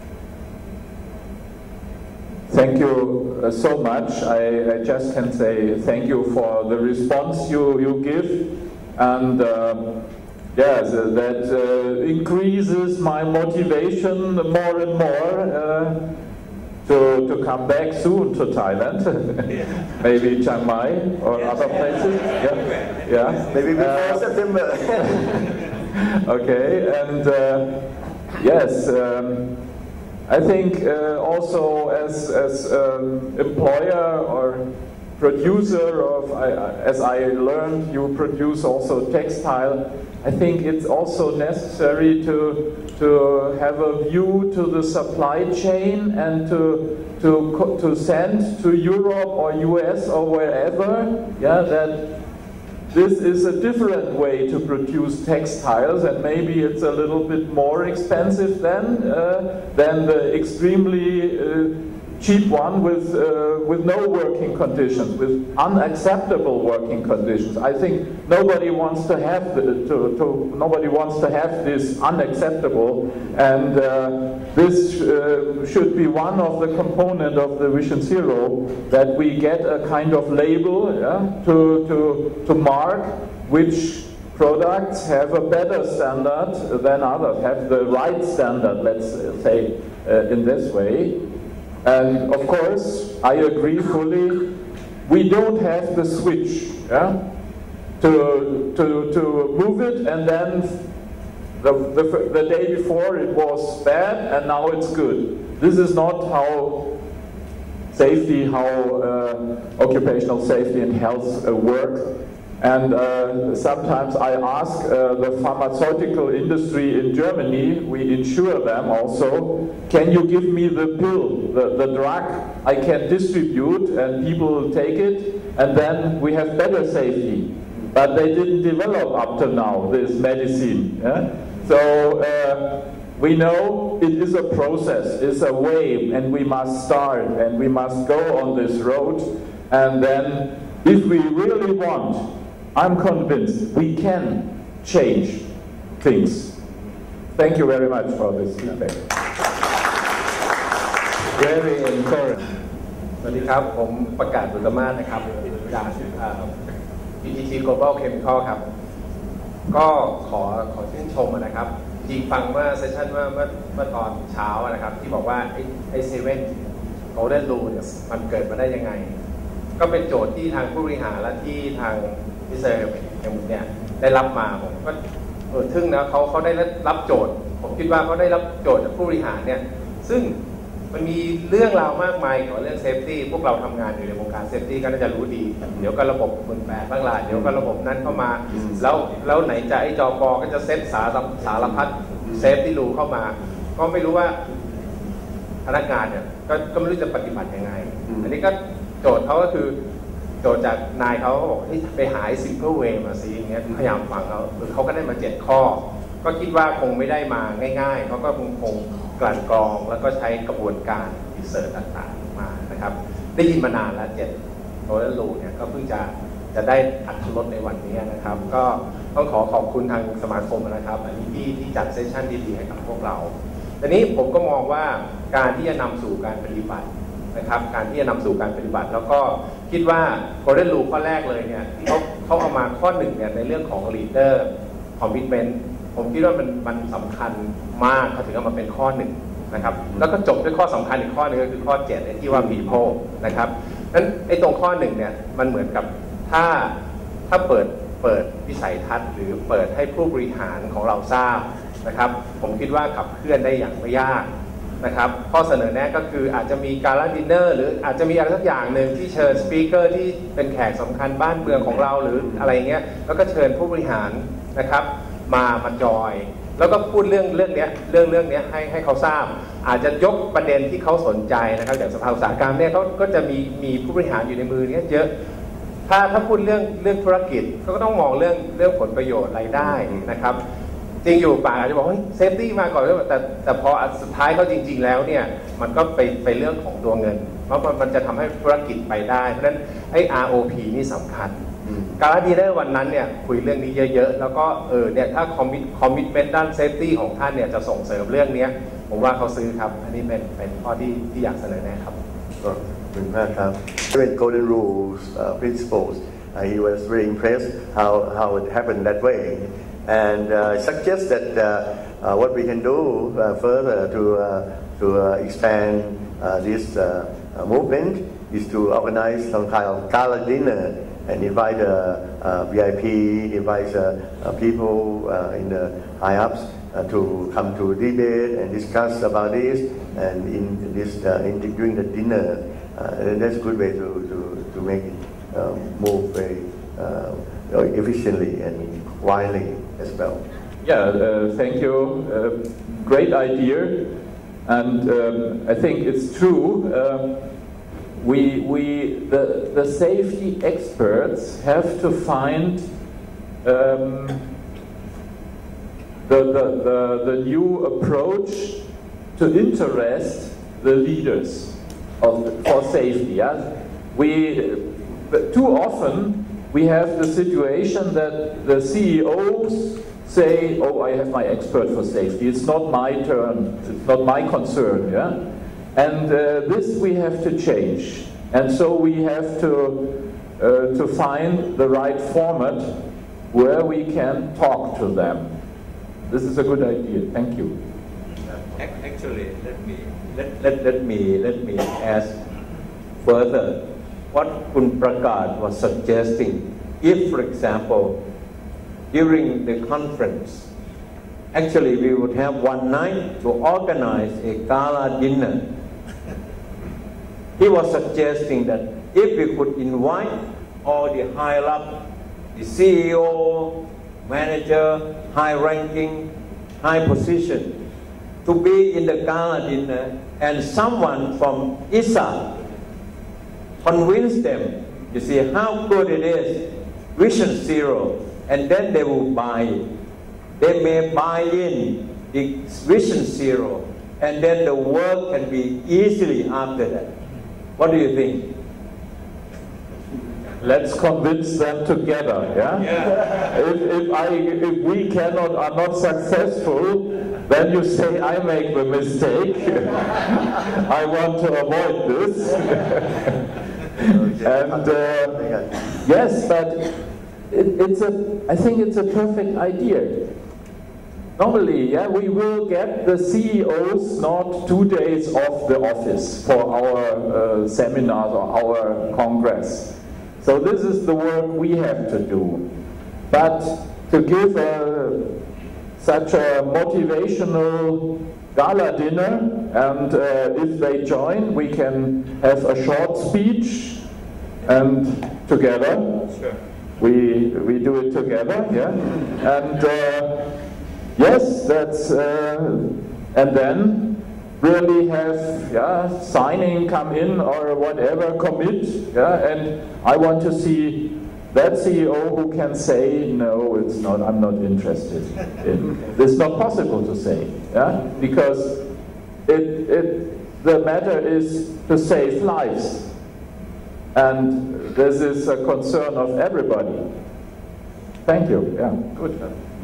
Thank you uh, so much. I, I just can say thank you for the response you, you give, and uh, yes, uh, that uh, increases my motivation more and more uh, to, to come back soon to Thailand, maybe Chiang Mai or yes. other places. Yeah, yeah. Maybe before uh, September. Okay, and uh, yes, um, I think uh, also as as um, employer or producer of, I, as I learned, you produce also textile. I think it's also necessary to to have a view to the supply chain and to to to send to Europe or U S or wherever, yeah, that this is a different way to produce textiles, and maybe it's a little bit more expensive than uh, than the extremely uh, cheap one with uh, with no working conditions, with unacceptable working conditions. I think nobody wants to have the, to, to nobody wants to have this unacceptable, and uh, this uh, should be one of the component of the Vision Zero, that we get a kind of label, yeah, to to to mark which products have a better standard than others, have the right standard, let's say uh, in this way. And of course, I agree fully, we don't have the switch, yeah, to, to, to move it, and then the, the, the day before it was bad and now it's good. This is not how safety, how uh, occupational safety and health uh, work. And uh, sometimes I ask uh, the pharmaceutical industry in Germany, we insure them also, can you give me the pill, the, the drug I can distribute and people will take it, and then we have better safety. But they didn't develop up to now, this medicine. Yeah? So uh, we know it is a process, it's a way, and we must start, and we must go on this road, and then if we really want, I'm convinced we can change things. Thank you very much for this feedback. Very encouraging. สวัสดีครับผมประกาศบุตรมาศนะครับจาก พี ที ที Global Chemical ครับก็ขอขอชื่นชมนะครับจริงฟังเมื่อเซสชั่นเมื่อเมื่อเมื่อตอนเช้านะครับที่บอกว่าไอ้ไอ้เซเว่นโกลเด้นรูลเนี่ยมันเกิดมาได้ยังไงก็เป็นโจทย์ที่ทางผู้บริหารและที่ทางมิสเตอร์เฮลมุตเนี่ยได้รับมาผมก็เออทึ่งนะเขาเขาได้รับโจทย์ผมคิดว่าเขาได้รับโจทย์จากผู้บริหารเนี่ยซึ่งมันมีเรื่องราวมากมายเกี่ยวกับเรื่องเซฟตี้พวกเราทำงานอยู่ในวงการเซฟตี้ก็น่าจะรู้ดีเดี๋ยวก็ระบบหมื่นแปดบ้างล่ะเดี๋ยวก็ระบบนั้นเข้ามาแล้วแล้วไหนจะไอ้จอปอก็จะเซตสารสารพัดเซฟตี้รูเข้ามาก็ไม่รู้ว่าพนักงานเนี่ยก็ก็ไม่รู้จะปฏิบัติยังไงอันนี้ก็โจทย์เขาก็คือโจทย์จากนายเขาเขาบอกให้ไปหา simple way มาสิอย่างเงี้ยพยายามฟังเขาเขาก็ได้มาเจ็ดข้อก็คิดว่าคงไม่ได้มาง่ายๆเขาก็คงคงกลั่นกรองแล้วก็ใช้กระบวนการรีเสิร์ชต่างๆมานะครับได้ยินมานานแล้วเจ็ดโทรลูเนี่ยก็เพิ่งจะจะได้อัตลดในวันนี้นะครับก็ต้องขอขอบคุณทางสมาคมนะครับอันนี้ที่ที่จัดเซสชั่นดีๆให้กับพวกเราทีนี้ผมก็มองว่าการที่จะนำสู่การปฏิบัตินะครับการที่จะนำสู่การปฏิบัติแล้วก็คิดว่า Golden Rule ข้อแรกเลยเนี่ยที่เขาเขาเอามาข้อหนึ่งเนี่ยในเรื่องของ leader commitment ผมคิดว่ามันมันสำคัญมากเขาถึงเอามาเป็นข้อหนึ่งนะครับแล้วก็จบด้วยข้อสำคัญอีกข้อนึงก็คือข้อเจ็ดที่ว่า people นะครับนั้นไอ้ตรงข้อหนึ่งเนี่ยมันเหมือนกับถ้าถ้าเปิดเปิดวิสัยทัศน์หรือเปิดให้ผู้บริหารของเราทราบนะครับผมคิดว่าขับเคลื่อนได้อย่างไม่ยากนะครับข้อเสนอแนะก็คืออาจจะมีการดินเนอร์หรืออาจจะมีอะไรสักอย่างหนึ่งที่เชิญสปีกเกอร์ที่เป็นแขกสำคัญบ้านเมืองของเราหรืออะไรเงี้ยแล้วก็เชิญผู้บริหารนะครับมามาจอยแล้วก็พูดเรื่องเรื่องนี้เรื่องเรื่องนี้ให้ให้เขาทราบอาจจะยกประเด็นที่เขาสนใจนะครับอย่างสภาอุตสาหกรรมเนี่ยเขาก็จะมีมีผู้บริหารอยู่ในมือเนี่ยเยอะถ้าถ้าพูดเรื่องเรื่องธุรกิจก็ต้องมองเรื่องเรื่องผลประโยชน์รายได้นะครับจริงอยู่ป่าอาจจะบอกว่าเซฟตี้มาก่อนแต่แต่พอสุดท้ายเขาจริงๆแล้วเนี่ยมันก็ไปไปเรื่องของตัวเงินเพราะมันจะทำให้ธุรกิจไปได้เพราะฉะนั้นไอ้ อาร์ โอ พี นี่สำคัญการดีได้วันนั้นเนี่ยคุยเรื่องนี้เยอะๆแล้วก็เออเนี่ยถ้าคอมมิตคอมมิตเมนต์ด้านเซฟตี้ของท่านเนี่ยจะส่งเสริมเรื่องนี้ผมว่าเขาซื้อครับอันนี้เป็นเป็นข้อที่ที่อยากเสนอแนะครับก็เป็นมากครับ Even Golden Rules uh, principles uh, he was very impressed how how it happened that way and uh, suggest that uh, uh, what we can do uh, further to uh, to uh, expand uh, this uh, uh, movement is to organize some kind of gala dinner and invite uh, uh, V I P, invite uh, uh, people uh, in the high ups uh, to come to debate and discuss about this and in this uh, in the, during the dinner uh, and that's a good way to to, to make it uh, move very uh, efficiently and widely as well. Yeah, uh, thank you. Uh, great idea, and um, I think it's true. Um, we we the the safety experts have to find um, the, the the the new approach to interest the leaders of the, for safety. Yeah? We but too often. We have the situation that the C E Os say, oh, I have my expert for safety. It's not my turn. It's not my concern. Yeah? And uh, this we have to change. And so we have to, uh, to find the right format where we can talk to them. This is a good idea. Thank you. Actually, let me, let, let, let me, let me ask further. What Kun Prakat was suggesting, if, for example, during the conference, actually we would have one night to organize a gala dinner. He was suggesting that if we could invite all the higher up the C E O, manager, high ranking, high position, to be in the gala dinner and someone from I S A convince them, you see how good it is, Vision Zero, and then they will buy it. They may buy in the Vision Zero, and then the work can be easily after that. What do you think? Let's convince them together. Yeah. Yeah. If, if I if we cannot are not successful, then you say I make the mistake. I want to avoid this. And uh, yes, but it, it's a. I think it's a perfect idea. Normally, yeah, we will get the C E Os not two days off the office for our uh, seminars or our congress. So this is the work we have to do. But to give a, such a motivational gala dinner, and uh, if they join, we can have a short speech, and together, Sure. we we do it together, yeah, and. Uh, Yes, that's, uh, and then really have, yeah, signing come in or whatever, commit, yeah, and I want to see that C E O who can say, no, it's not, I'm not interested in. It's not possible to say, yeah, because it, it, the matter is to save lives, and this is a concern of everybody. Thank you, yeah, good.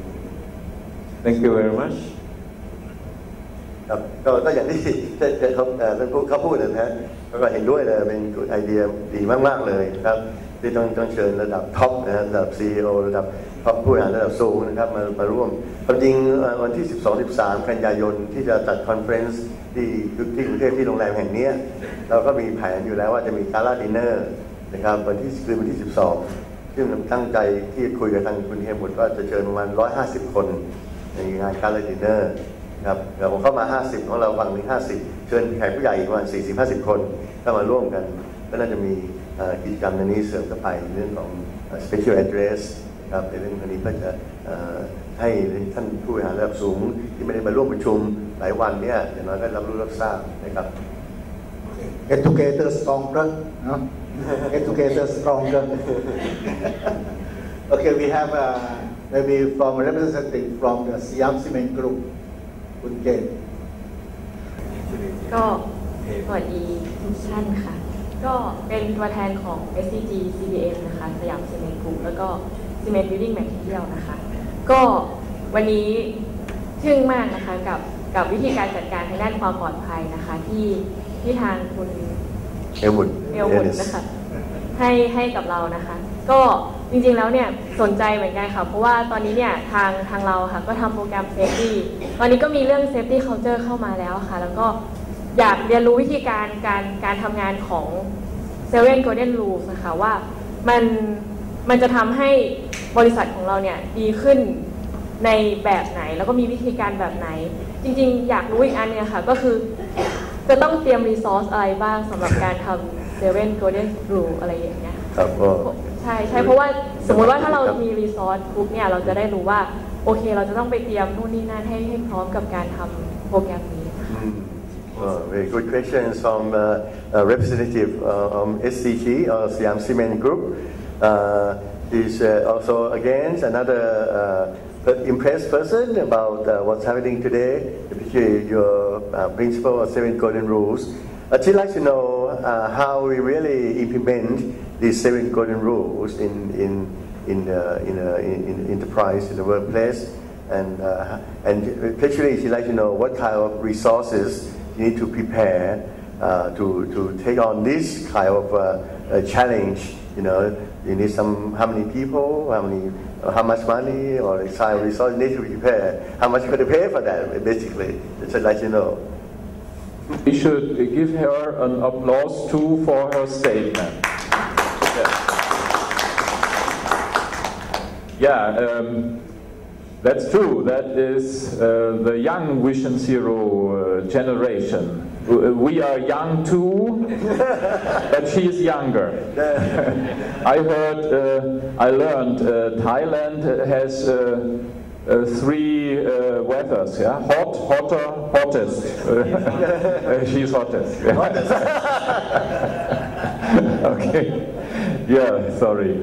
Thank you very much. ครับก็ก็อย่างที่เขาท่านผู้เขาพูดนะฮะแล้วก็เห็นด้วยเลยเป็นไอเดียดีมากๆเลยครับที่ต้องต้องเชิญระดับท็อปนะระดับ ซี อี โอ ระดับท็อปผู้บริหารระดับสูงนะครับมามาร่วมความจริงวันที่ สิบสอง สิบสาม กันยายนที่จะจัดคอนเฟรนซ์ที่ที่กรุงเทพที่โรงแรมแห่งนี้เราก็มีแผนอยู่แล้วว่าจะมีกาลาดินเนอร์นะครับวันที่คืนวันที่สิบสองซึ่งตั้งใจที่คุยกับทางคุณเฮียหมุดก็จะเชิญประมาณหนึ่งร้อยห้าสิบคนในงานกาลาดินเนอร์ครับเราเข้ามาห้าสิบของเราฝั่งนี้ห้าสิบเชิญแขกผู้ใหญ่อีกประมาณ สี่สิบ ห้าสิบ คนเข้ามาร่วมกันก็น่าจะมีกิจกรรมในนี้เสริมเข้าไปเรื่องของ special address ครับในเรื่องนี้ก็จะให้ท่านผู้บริหารระดับสูงที่ไม่ได้มาร่วมประชุมหลายวันเนี่ยอย่างน้อยก็รับรู้รับทราบนะครับ Get together stronger, no? Get together stronger. Okay, we have uh, maybe from a representative from the Siam Cement Group, คุณเจนก็สวัสดีทุกท่านค่ะก็เป็นตัวแทนของ เอส ซี จี ซี บี เอ็ม นะคะสยามซีเมนต์กรุ๊ปแล้วก็ Cement Building Material นะคะก็วันนี้ทึ่งมากนะคะกับกับวิธีการจัดการทางด้านความปลอดภัยนะคะที่ที่ทางคุณเอลมุนเอลมุนนะคะให้ให้กับเรานะคะก็จริงๆแล้วเนี่ยสนใจเหมือนกันค่ะเพราะว่าตอนนี้เนี่ยทางทางเราค่ะก็ทำโปรแกรม Safety ตอนนี้ก็มีเรื่อง Safety Culture เข้ามาแล้วค่ะแล้วก็อยากเรียนรู้วิธีการการการทำงานของ Seven Golden Rules นะคะว่ามันมันจะทำให้บริษัทของเราเนี่ยดีขึ้นในแบบไหนแล้วก็มีวิธีการแบบไหนจริงๆอยากรู้อีกอันเนี่ยค่ะก็คือจะต้องเตรียมรีซอสอะไรบ้างสำหรับการทำ Seven Golden Rule อะไรอย่างเงี้ยครับก็ใช่ใช่เพราะว่าสมมติว่าถ้าเรามีรีซอสปุ๊บเนี่ยเราจะได้รู้ว่าโอเคเราจะต้องไปเตรียมนู่นนี่นั่นให้ให้พร้อมกับการทำโปรแกรมนี้นะคะ Uh, very good questions from uh, a representative uh, um, S C G or Siam Cement Group. Uh, is uh, also again another uh, impressed person about uh, what's happening today, especially your uh, principle of seven golden rules. Uh, she'd like to know uh, how we really implement these seven golden rules in in in uh, in, uh, in, in enterprise in the workplace, and uh, and especially she'd like to know what kind of resources you need to prepare uh, to, to take on this kind of uh, uh, challenge. You know, you need some, how many people, how many, uh, how much money, or the kind of resource you need to prepare. How much you got to pay for that, basically. Just to let you know. We should give her an applause too for her statement. Yeah, yeah um, that's true. That is uh, the young Vision Zero uh, generation. we are young too, but she's younger. I heard, uh, I learned uh, Thailand has uh, uh, three uh, weathers, yeah? Hot, hotter, hottest. She's hottest. Okay. Yeah, sorry.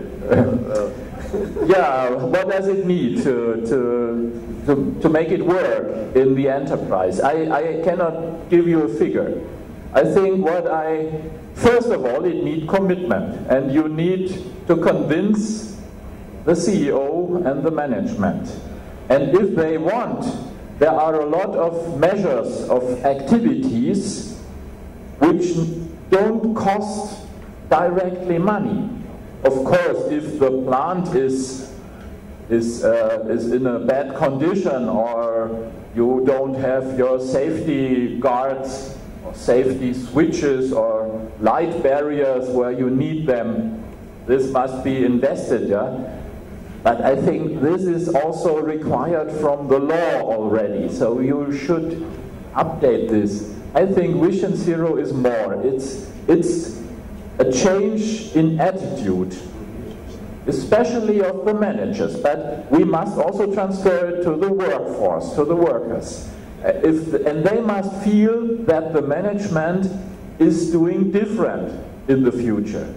Yeah, what does it need to, to, to, to make it work in the enterprise? I, I cannot give you a figure. I think what I, first of all, it needs commitment, and you need to convince the C E O and the management. And if they want, there are a lot of measures of activities which don't cost directly money. Of course, if the plant is is uh, is in a bad condition, or you don't have your safety guards or safety switches or light barriers where you need them, this must be invested, yeah. But I think this is also required from the law already, so you should update this. I think Vision Zero is more. It's it's a change in attitude, especially of the managers, but we must also transfer it to the workforce, to the workers. If, and they must feel that the management is doing different in the future.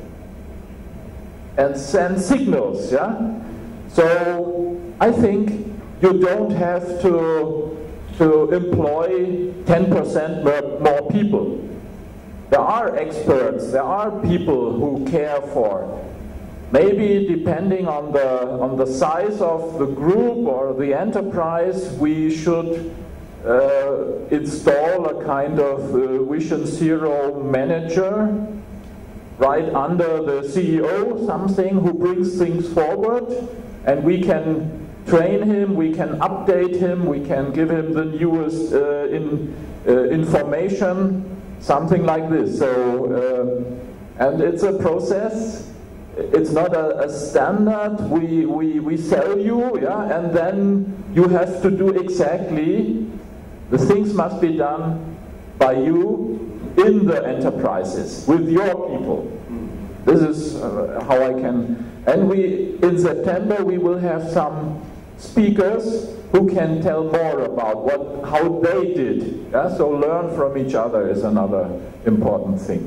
And send signals, yeah? So I think you don't have to, to employ ten percent more, more people. There are experts, there are people who care for. Maybe depending on the, on the size of the group or the enterprise, we should uh, install a kind of uh, Vision Zero manager right under the C E O, something who brings things forward, and we can train him, we can update him, we can give him the newest uh, in, uh, information. Something like this. So, uh, and it's a process. It's not a, a standard. We, we, we sell you, yeah, and then you have to do exactly. The things must be done by you in the enterprises with your people. This is uh, how I can. And we, in September, we will have some speakers who can tell more about what, how they did. Yeah? So learn from each other is another important thing.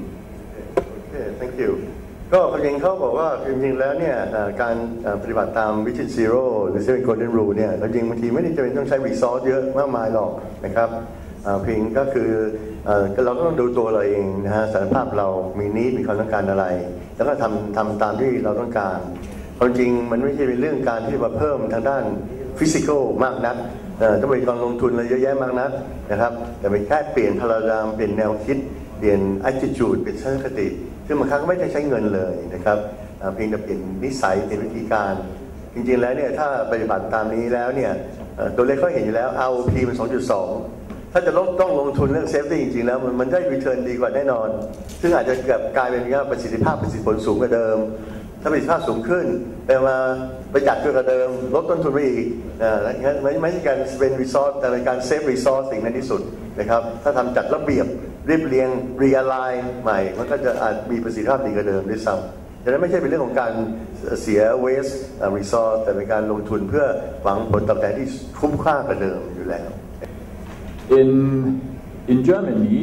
Okay, thank you. ก็จริงเขาบอกว่าจริงๆแล้วเนี่ยการปฏิบัติตาม Vision Zero หรือ Seven Golden Rule เนี่ยจริงบางทีไม่ได้จำเป็นต้องใช้ resource เยอะมากมายหรอกนะครับเพียงก็คือเราก็ต้องดูตัวเราเองนะฮะศักยภาพเรามีนี้มีความต้องการอะไรแล้วก็ทำทำตามที่เราต้องการความจริงมันไม่ใช่เป็นเรื่องการที่มาเพิ่มทางด้านฟิสิกอลมากนักต้องเป็นการลงทุนอะไรเยอะแยะมากนักนะครับแต่เป็นแค่เปลี่ยนพลังงานเปลี่ยนแนวคิดเปลี่ยน attitude เปลี่ยนทัศนคติซึ่งบางครั้งก็ไม่ได้ใช้เงินเลยนะครับเพียงแต่เปลี่ยนนิสัยเปลี่ยนวิธีการจริงๆแล้วเนี่ยถ้าปฏิบัติตามนี้แล้วเนี่ยตัวเลขเขาเห็นอยู่แล้ว อาร์ โอ พี มัน สองจุดสอง ถ้าจะต้องลงทุนเรื่องเซฟตี้จริงๆแล้วมันได้ return ดีกว่าแน่นอนซึ่งอาจจะกลายเป็นว่าประสิทธิภาพประสิทธิผลสูงกว่าเดิมถ้าประสิทธิภาพสูงขึ้นแต่มาประหยัดกว่าเดิมลดต้นทุนไปอีกนะงั้นไม่ใช่การเป็นรีซอสแต่เป็นการเซฟรีซอสสิ่งนั้นที่สุดนะครับถ้าทำจัดระเบียบเรียบเรียงรีอไลน์ใหม่มันก็จะอาจมีประสิทธิภาพดีกว่าเดิมด้วยซ้ำดังนั้นไม่ใช่เป็นเรื่องของการเสียเวสรีซอสแต่เป็นการลงทุนเพื่อหวังผลตอบแทนที่คุ้มค่ากว่าเดิมอยู่แล้ว In in Germany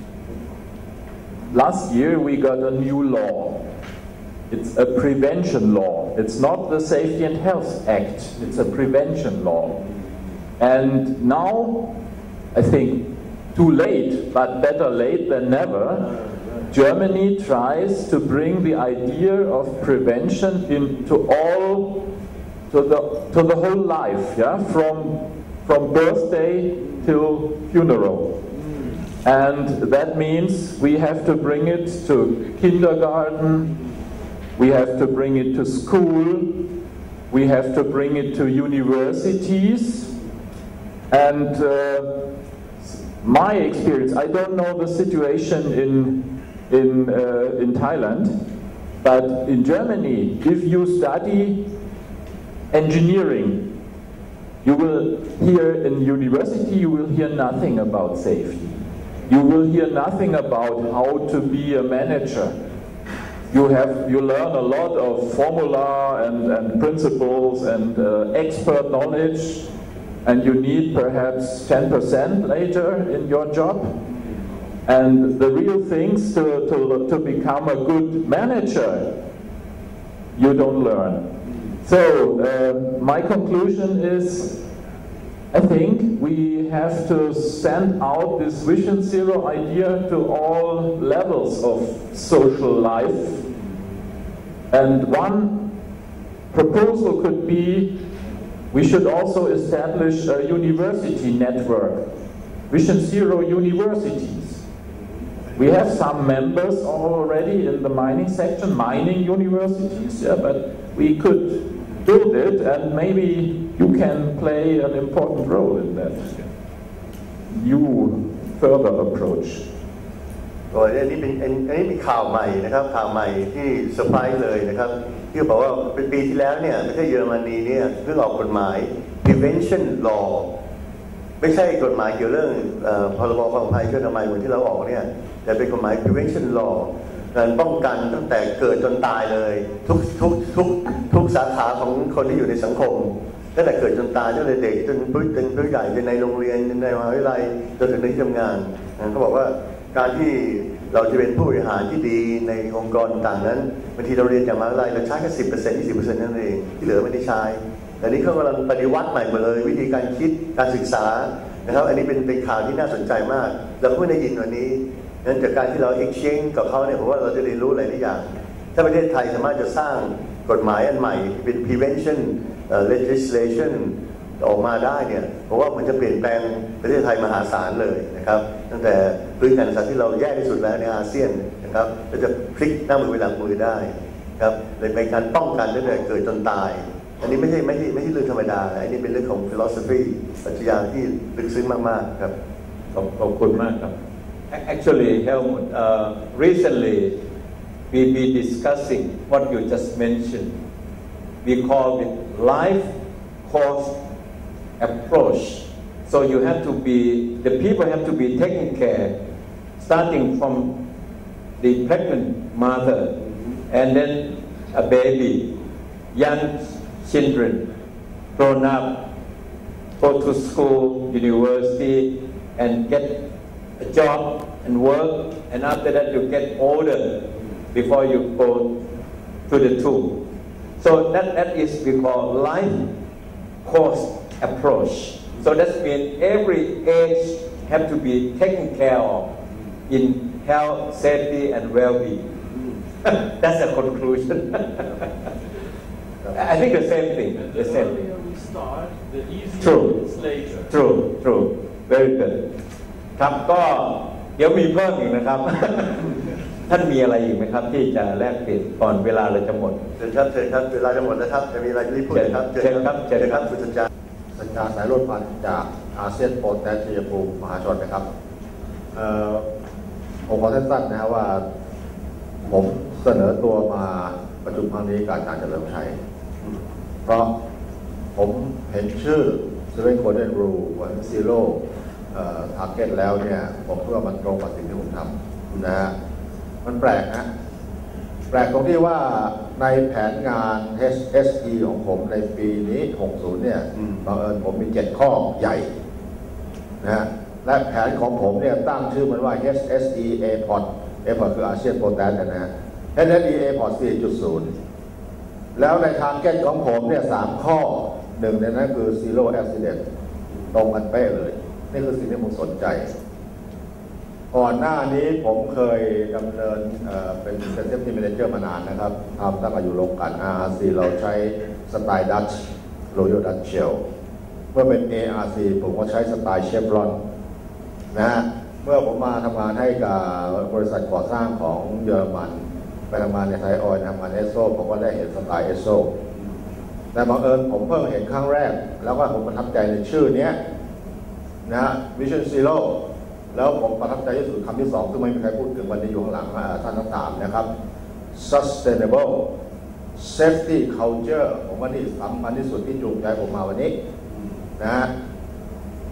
last year we got a new law. It's a prevention law. It's not the Safety and Health Act. It's a prevention law. And now, I think, too late, but better late than never, Germany tries to bring the idea of prevention into all, to the, to the whole life, yeah, from, from birthday till funeral. And that means we have to bring it to kindergarten, we have to bring it to school, we have to bring it to universities, and uh, my experience, I don't know the situation in, in, uh, in Thailand, but in Germany, if you study engineering, you will hear in university, you will hear nothing about safety. you will hear nothing about how to be a manager. You have you learn a lot of formula and, and principles and uh, expert knowledge, and you need perhaps ten percent later in your job. And the real things to, to, to become a good manager, you don't learn. So uh, my conclusion is, I think we have to send out this Vision Zero idea to all levels of social life. And one proposal could be, we should also establish a university network, Vision Zero universities. We have some members already in the mining section, mining universities, yeah, but we could build it, and maybe you can play an important role in that new further approach. โดยอันนี้เป็นอันนี้เป็นข่าวใหม่นะครับข่าวใหม่ที่เซอร์ไพรส์เลยนะครับที่บอกว่าเป็นปีที่แล้วเนี่ยประเทศเยอรมนีเนี่ยเพิ่งออกกฎหมาย prevention law ไม่ใช่กฎหมายเกี่ยวเรื่องพรบความปลอดภัยเครื่องทำไมเหมือนที่เราออกเนี่ยแต่เป็นกฎหมาย prevention law การป้องกันตั้งแต่เกิดจนตายเลยทุกทุกทุกทุกสาขาของคนที่อยู่ในสังคมตั้งแต่เกิดจนตายตั้งแต่เด็กจนผู้จนผู้ใหญ่จนในโรงเรียนในมหาวิทยาลัยจนถึงในที่ทำงานเขาบอกว่าการที่เราจะเป็นผู้บริหารที่ดีในองค์กรต่างนั้นบางทีเราเรียนจากมหาวิทยาลัยเราใช้แค่สิบเปอร์เซ็นต์ยี่สิบเปอร์เซ็นต์นั่นเองที่เหลือไม่ได้ใช้แต่นี้เขากำลังปฏิวัติใหม่หมดเลยวิธีการคิดการศึกษานะครับอันนี้เป็นเป็นข่าวที่น่าสนใจมากเราเพิ่งได้ยินวันนี้นั้นจากการที่เรา exchange กับเขาเนี่ยผมว่าเราจะเรียนรู้หลายอย่างถ้าประเทศไทยสามารถจะสร้างกฎหมายอันใหม่เป็น prevention legislation ออกมาได้เนี่ยเพราะว่ามันจะเปลี่ยนแปลงประเทศไทยมหาศาลเลยนะครับตั้งแต่พื้นฐานศาสตร์ที่เราแย่ที่สุดแล้วในอาเซียนนะครับเราจะพลิกหน้ามือไปหลังมือได้ครับเลยเป็นการป้องกันตั้งแต่เกิดจนตายอันนี้ไม่ใช่ไม่ใช่ไม่ใช่เรื่องธรรมดาอันนี้เป็นเรื่องของ philosophy ปรัชญาที่ลึกซึ้งมากๆครับขอบคุณมากครับ Actually Helmut uh, recently we be discussing what you just mentioned we call it life course approach so you have to be the people have to be taken care starting from the pregnant mother and then a baby young children grown up go to school university and get a job and work and after that you get older before you go to the tomb so that that is we call life course approach so that means every age have to be taken care of in health safety and well-being that's the conclusion I think the same thing the same thing start the easier true is later true true very good ครับก็เดี๋ยวมีเพิ่มอีกนะครับ ท่านมีอะไรอีกไหมครับที่จะแลกเปลี่ยนก่อนเวลาเราจะหมดเชิญครับเชิญครับเวลาจะหมดแล้วครับจะมีอะไรรีบพูดครับเชิญครับเชิญครับคุณสัญญาสัญญาสายรถพันจากอาเซียนโปรแทสชัยภูมิมหาชนนะครับผมขอสั้นๆนะครับว่าผมเสนอตัวมาประชุมครั้งนี้กับอาจารย์เฉลิมชัยเพราะผมเห็นชื่อ Seven Golden Rule วันซีโร่ทาร์เก็ตแล้วเนี่ยผมคิดว่ามันตรงกับสิ่งที่ผมทำนะฮะมันแปลกนะแปลกตรงที่ว่าในแผนงาน เอช เอส อี ของผมในปีนี้หกสิบเนี่ยบังเอิญผมมีเจ็ดข้อใหญ่นะฮะและแผนของผมเนี่ยตั้งชื่อมันว่า เอช เอส อี เอ พี โอ ที เอ พี โอ ที คืออาเซียนโปรแทสนะฮะ เอช เอส อี เอ พี โอ ที สี่จุดศูนย์ แล้วในทาร์เก็ตของผมเนี่ยสามข้อหนึ่งในนั้นคือ zero accident ตรงกันเป๊ะเลยนี่คือสิ่งที่ผมสนใจก่อนหน้านี้ผมเคยดำเนิน เ, เป็นเป็น Safety Manager มานานนะครับทำตั้งแต่อยู่โรงกลั่น อาร์ อาร์ ซี เราใช้สไตล์ Dutch Royal Dutch Shell เมื่อเป็น เอ อาร์ ซี ผมก็ใช้สไตล์ Chevron นะฮะเมื่อผมมาทำงานให้กับบริษัทก่อสร้างของเยอรมันไปทำงานในไทยออยล์ทำงานเอสโซผมก็ได้เห็นสไตล์เอสโซแต่บังเอิญผมเพิ่งเห็นครั้งแรกแล้วก็ผมประทับใจในชื่อนี้นะ Vision Zero แล้วผมประทับใจที่สุดคำที่สองซึ่งไม่มีใครพูดถึงวันนี้อยู่ข้างหลังท่านทั้งสามนะครับ Sustainable Safety Culture ผมว่านี่สำคัญที่สุดที่จูงใจผมมาวันนี้นะ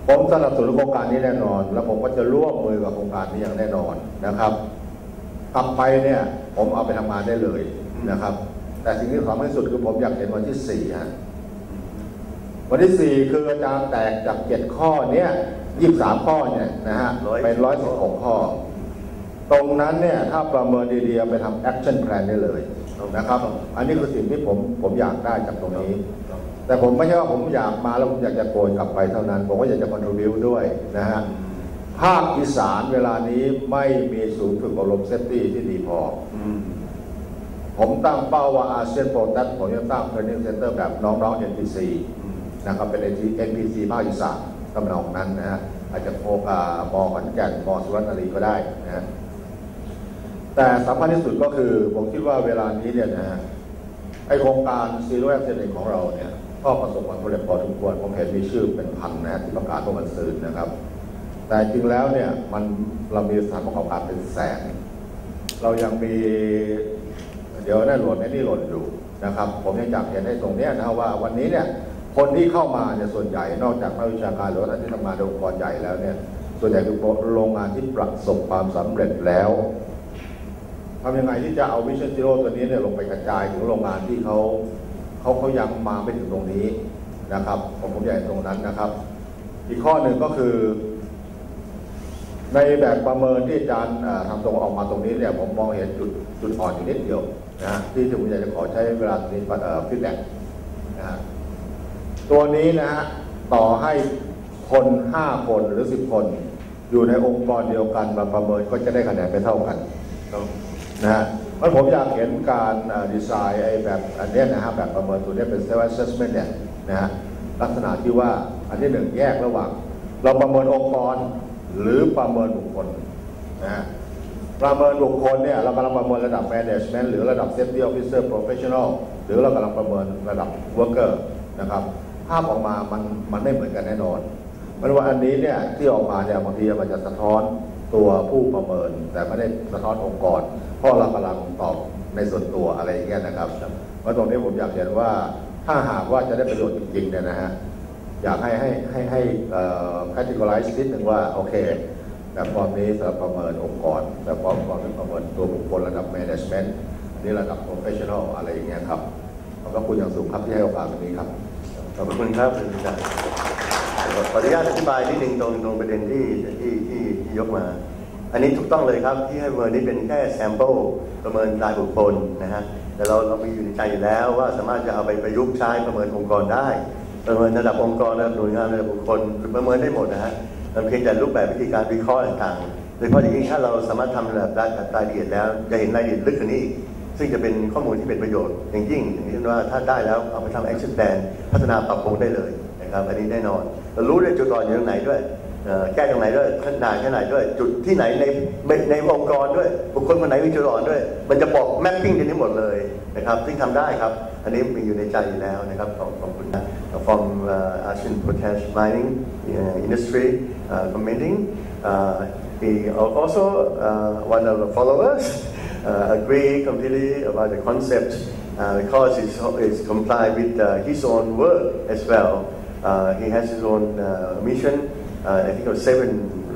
ผมสนับสนุนโครงการนี้แน่นอนแล้วผมก็จะร่วมมือกับโครงการนี้อย่างแน่นอนนะครับกลับไปเนี่ยผมเอาไปทำงานได้เลยนะครับแต่สิ่งที่สำคัญที่สุดคือผมอยากเห็นวันที่สี่ฮะวันที่สี่คืออาจารย์แตกจากเจ็ดข้อเนี้ยยี่สิบสามข้อเนี่ยนะฮะเป็นร้อยสิบหกข้อตรงนั้นเนี่ยถ้าประเมินดีๆไปทำ action plan ได้เลยนะครับอันนี้คือสิ่งที่ผมผมอยากได้จากตรงนี้แต่ผมไม่ใช่ว่าผมอยากมาแล้วผมอยากจะโกยกลับไปเท่านั้นผมก็อยากจะ contribute ด้วยนะฮะภาคอีสานเวลานี้ไม่มีศูนย์ฝึกอบรมเซฟตี้ที่ดีพอผมตั้งเป้าว่าอาเซียนโปรตัสผมจะตั้ง training center แบบน้องๆ เอ็น พี ซี นะครับเป็น เอ็น พี ซี ภาคอีสานตำแหน่งนั้นนะฮะอาจจะโคกามอขอนแก่นมอสุวรรณบุรีก็ได้นะฮะแต่สำคัญที่สุดก็คือผมคิดว่าเวลานี้เนี่ยนะฮะไอโครงการ Zero Accident ของเราเนี่ยก็ประสบความสำเร็จพอสมควรผมเห็นมีชื่อเป็นพันนะที่ประกาศเมื่อวันศุกร์นะครับแต่จริงแล้วเนี่ยมันเรามีสถานประกอบการเป็นแสนเรายังมีเดี๋ยวได้หล่นไอ้นี่หล่นอยู่นะครับผมยังอยากเห็นให้ตรงนี้นะว่าวันนี้เนี่ยคนที่เข้ามาเนี่ยส่วนใหญ่นอกจากนักวิชาการหรือว่าท่านที่ทำงานในองค์กรใหญ่แล้วเนี่ยส่วนใหญ่คือโรงงานที่ประสบความสำเร็จแล้วทำยังไงที่จะเอาวิชั่นซีโร่ตัวนี้เนี่ยลงไปกระจายถึงโรงงานที่เขาเขาเขายังมาไม่ถึงตรงนี้นะครับผมผมใหญ่ตรงนั้นนะครับอีกข้อหนึ่งก็คือในแบบประเมินที่อาจารย์ทำตรงออกมาตรงนี้เนี่ยผมมองเห็นจุดจุดอ่อนอยู่นิดเดียวนะที่ผมอยากจะขอใช้เวลาตรงนี้ฟีดแบ็กนะฮะตัวนี้นะฮะต่อให้คนห้าคนหรือสิบคนอยู่ในองค์กรเดียวกันมาประเมินก็จะได้คะแนนไม่เท่ากันนะฮะเพราะผมอยากเห็นการดีไซน์ไอ้แบบอันนี้นะฮะแบบประเมินตัวนี้เป็น self assessment เนี่ยนะฮะลักษณะที่ว่าอันที่หนึ่งแยกระหว่างเราประเมินองค์กรหรือประเมินบุคคลนะฮะประเมินบุคคลเนี่ยเรากำลังประเมินระดับ management หรือระดับ safety officer professional หรือเรากำลังประเมินระดับ worker นะครับภาพออกมามันมันไม่เหมือนกันแน่นอนเพราะว่าอันนี้เนี่ยที่ออกมาเนี่ยบางทีมันจะสะท้อนตัวผู้ประเมินแต่ไม่ได้สะท้อนองค์กรเพราะเรากำลังตอบในส่วนตัวอะไรอย่างเงี้ยนะครับเพราะตรงนี้ผมอยากเห็นว่าถ้าหากว่าจะได้ประโยชน์จริงๆเนี่ยนะฮะอยากให้ให้ให้ให้เอ่อ categorize นิดหนึ่งว่าโอเคแบบฟอร์มนี้สำหรับประเมินองค์กรแบบฟอร์มฟอร์มนี้ประเมินตัวบุคคลระดับ management อันนี้ระดับ professional อะไรอย่างเงี้ยครับขอบพระคุณอย่างสูงครับที่ให้โอกาสวันนี้ครับขอบคุณครับอาจารย์ขออนุญาตอธิบายนิดนึงตรงตรงประเด็นที่ที่ที่ยกมาอันนี้ถูกต้องเลยครับที่ให้ประเมินนี้เป็นแค่แซมเปิลประเมินรายบุคคลนะฮะแต่เราเรามีอยู่ในใจอยู่แล้วว่าสามารถจะเอาไปประยุกต์ใช้ประเมินองค์กรได้ประเมินระดับองค์กรระดับหน่วยงานระดับบุคคลประเมินได้หมดนะฮะเพียงแต่รูปแบบวิธีการวิเคราะห์ต่างๆโดยเฉพาะอย่างยิ่งถ้าเราสามารถทำแบบรายละเอียดแล้วจะเห็นรายละเอียดลึกกว่านี้อีกซึ่งจะเป็นข้อมูลที่เป็นประโยชน์อย่างยิ่งอย่างที่ว่าถ้าได้แล้วเอาไปทำแอคชั่นแพลนพัฒนาปรับปรุงได้เลยนะครับอันนี้แน่นอนเรารู้ด้วยจุดอ่อนอยู่ตรงไหนด้วยแก้ตรงไหนด้วยขนาดแค่ไหนด้วยจุดที่ไหนในในองค์กรด้วยบุคคลคนไหนมีจุดอ่อนด้วยมันจะบอกแมปปิ้งกันนี้หมดเลยนะครับซึ่งทำได้ครับอันนี้มีอยู่ในใจอยู่แล้วนะครับของของคุณนะ from uh, Asian Potash Mining uh, Industry uh, commenting uh, he also uh, one of the followers uh, agree completely about the concept uh, because it's, it's comply with uh, his own work as well uh, he has his own uh, mission Uh, I think it was seven,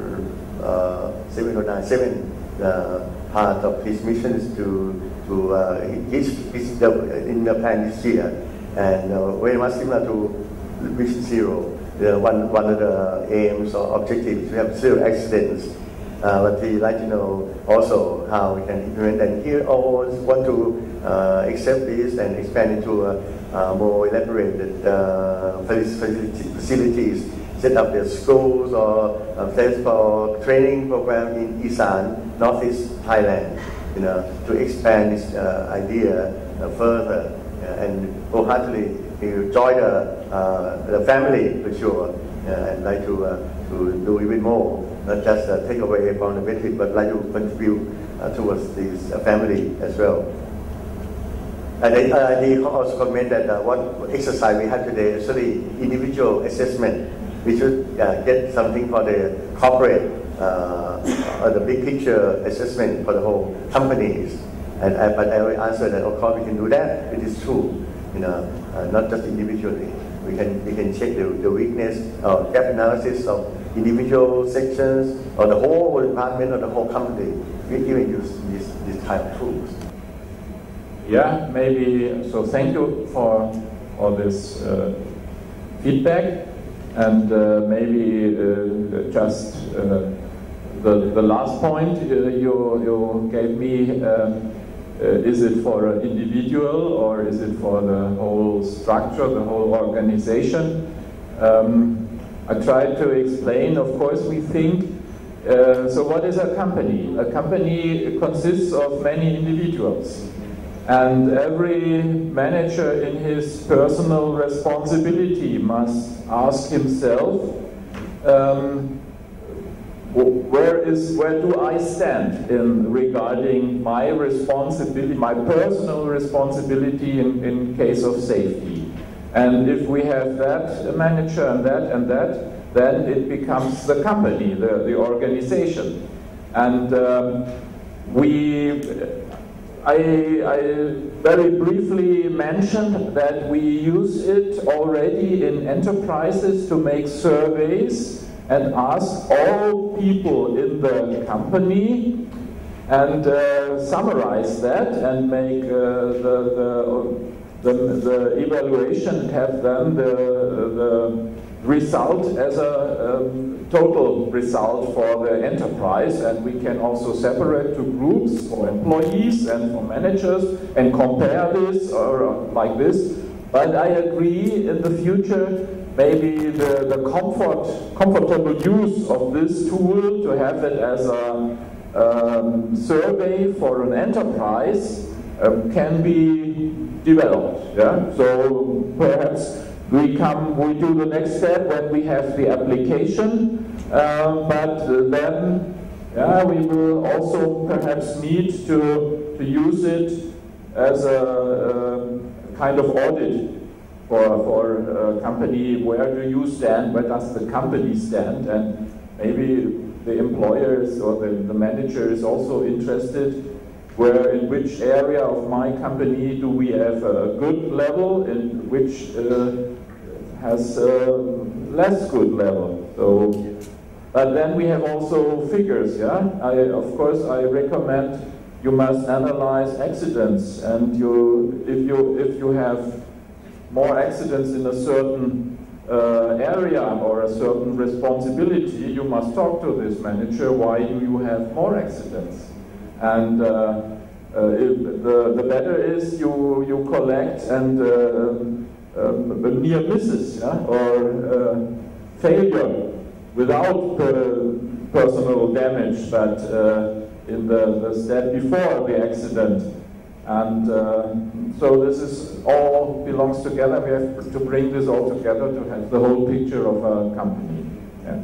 uh, seven or nine, seven uh, part of his mission is to to uh, his, his the, in the plan this year, and uh, very much similar to Vision Zero. The one one of the aims or objectives we have zero accidents. Uh, but he like to know also how we can implement, and he always want to uh, accept this and expand into a, uh, more elaborated uh, facilities. Set up their schools or a place for training program in Isan, Northeast Thailand, you know, to expand this uh, idea uh, further. Uh, and wholeheartedly, he join the, uh, the family for sure, uh, and like to uh, to do even more, not just uh, take away from the benefit, but like to contribute uh, towards this uh, family as well. And then, uh, he also comment that uh, what exercise we have today is really individual assessment. We should uh, get something for the corporate uh, or the big picture assessment for the whole companies. And uh, but I will answer that of course we can do that. It is true, you know, uh, not just individually. we can we can check the, the weakness or gap analysis of individual sections or the whole department or the whole company. We even use these these type of tools. Yeah, maybe. So thank you for all this uh, feedback, and uh, maybe uh, just uh, the the last point uh, you you gave me. Um, Uh, is it for an individual or is it for the whole structure, the whole organization? Um, I tried to explain, of course, we think, uh, so what is a company? A company consists of many individuals. And every manager in his personal responsibility must ask himself, um, Where is where do I stand in regarding my responsibility, my personal responsibility in, in case of safety? And if we have that manager and that and that, then it becomes the company, the, the organization. And um, we, I, I very briefly mentioned that we use it already in enterprises to make surveys and ask all people in the company and uh, summarize that and make uh, the, the, the, the evaluation and have then the, the result as a um, total result for the enterprise. And we can also separate two groups for employees and for managers and compare this or like this. But I agree in the future maybe the, the comfort, comfortable use of this tool to have it as a um, survey for an enterprise um, can be developed. Yeah? So perhaps we come, we do the next step when we have the application, uh, but uh, then yeah, we will also perhaps need to, to use it as a, a kind of audit for, for a company. Where do you stand, where does the company stand, and maybe the employers or the, the manager is also interested where in which area of my company do we have a good level and which uh, has a less good level. So, but then we have also figures, yeah? I, of course I recommend you must analyze accidents, and you, if you, if you have more accidents in a certain uh, area or a certain responsibility, you must talk to this manager, why do you have more accidents? And uh, uh, if the, the better is you, you collect and uh, um, the near misses, yeah? or uh, failure without uh, personal damage, but uh, in the, the step before the accident. And uh, so this is all belongs together. We have to bring this all together to have the whole picture of a company. Yeah.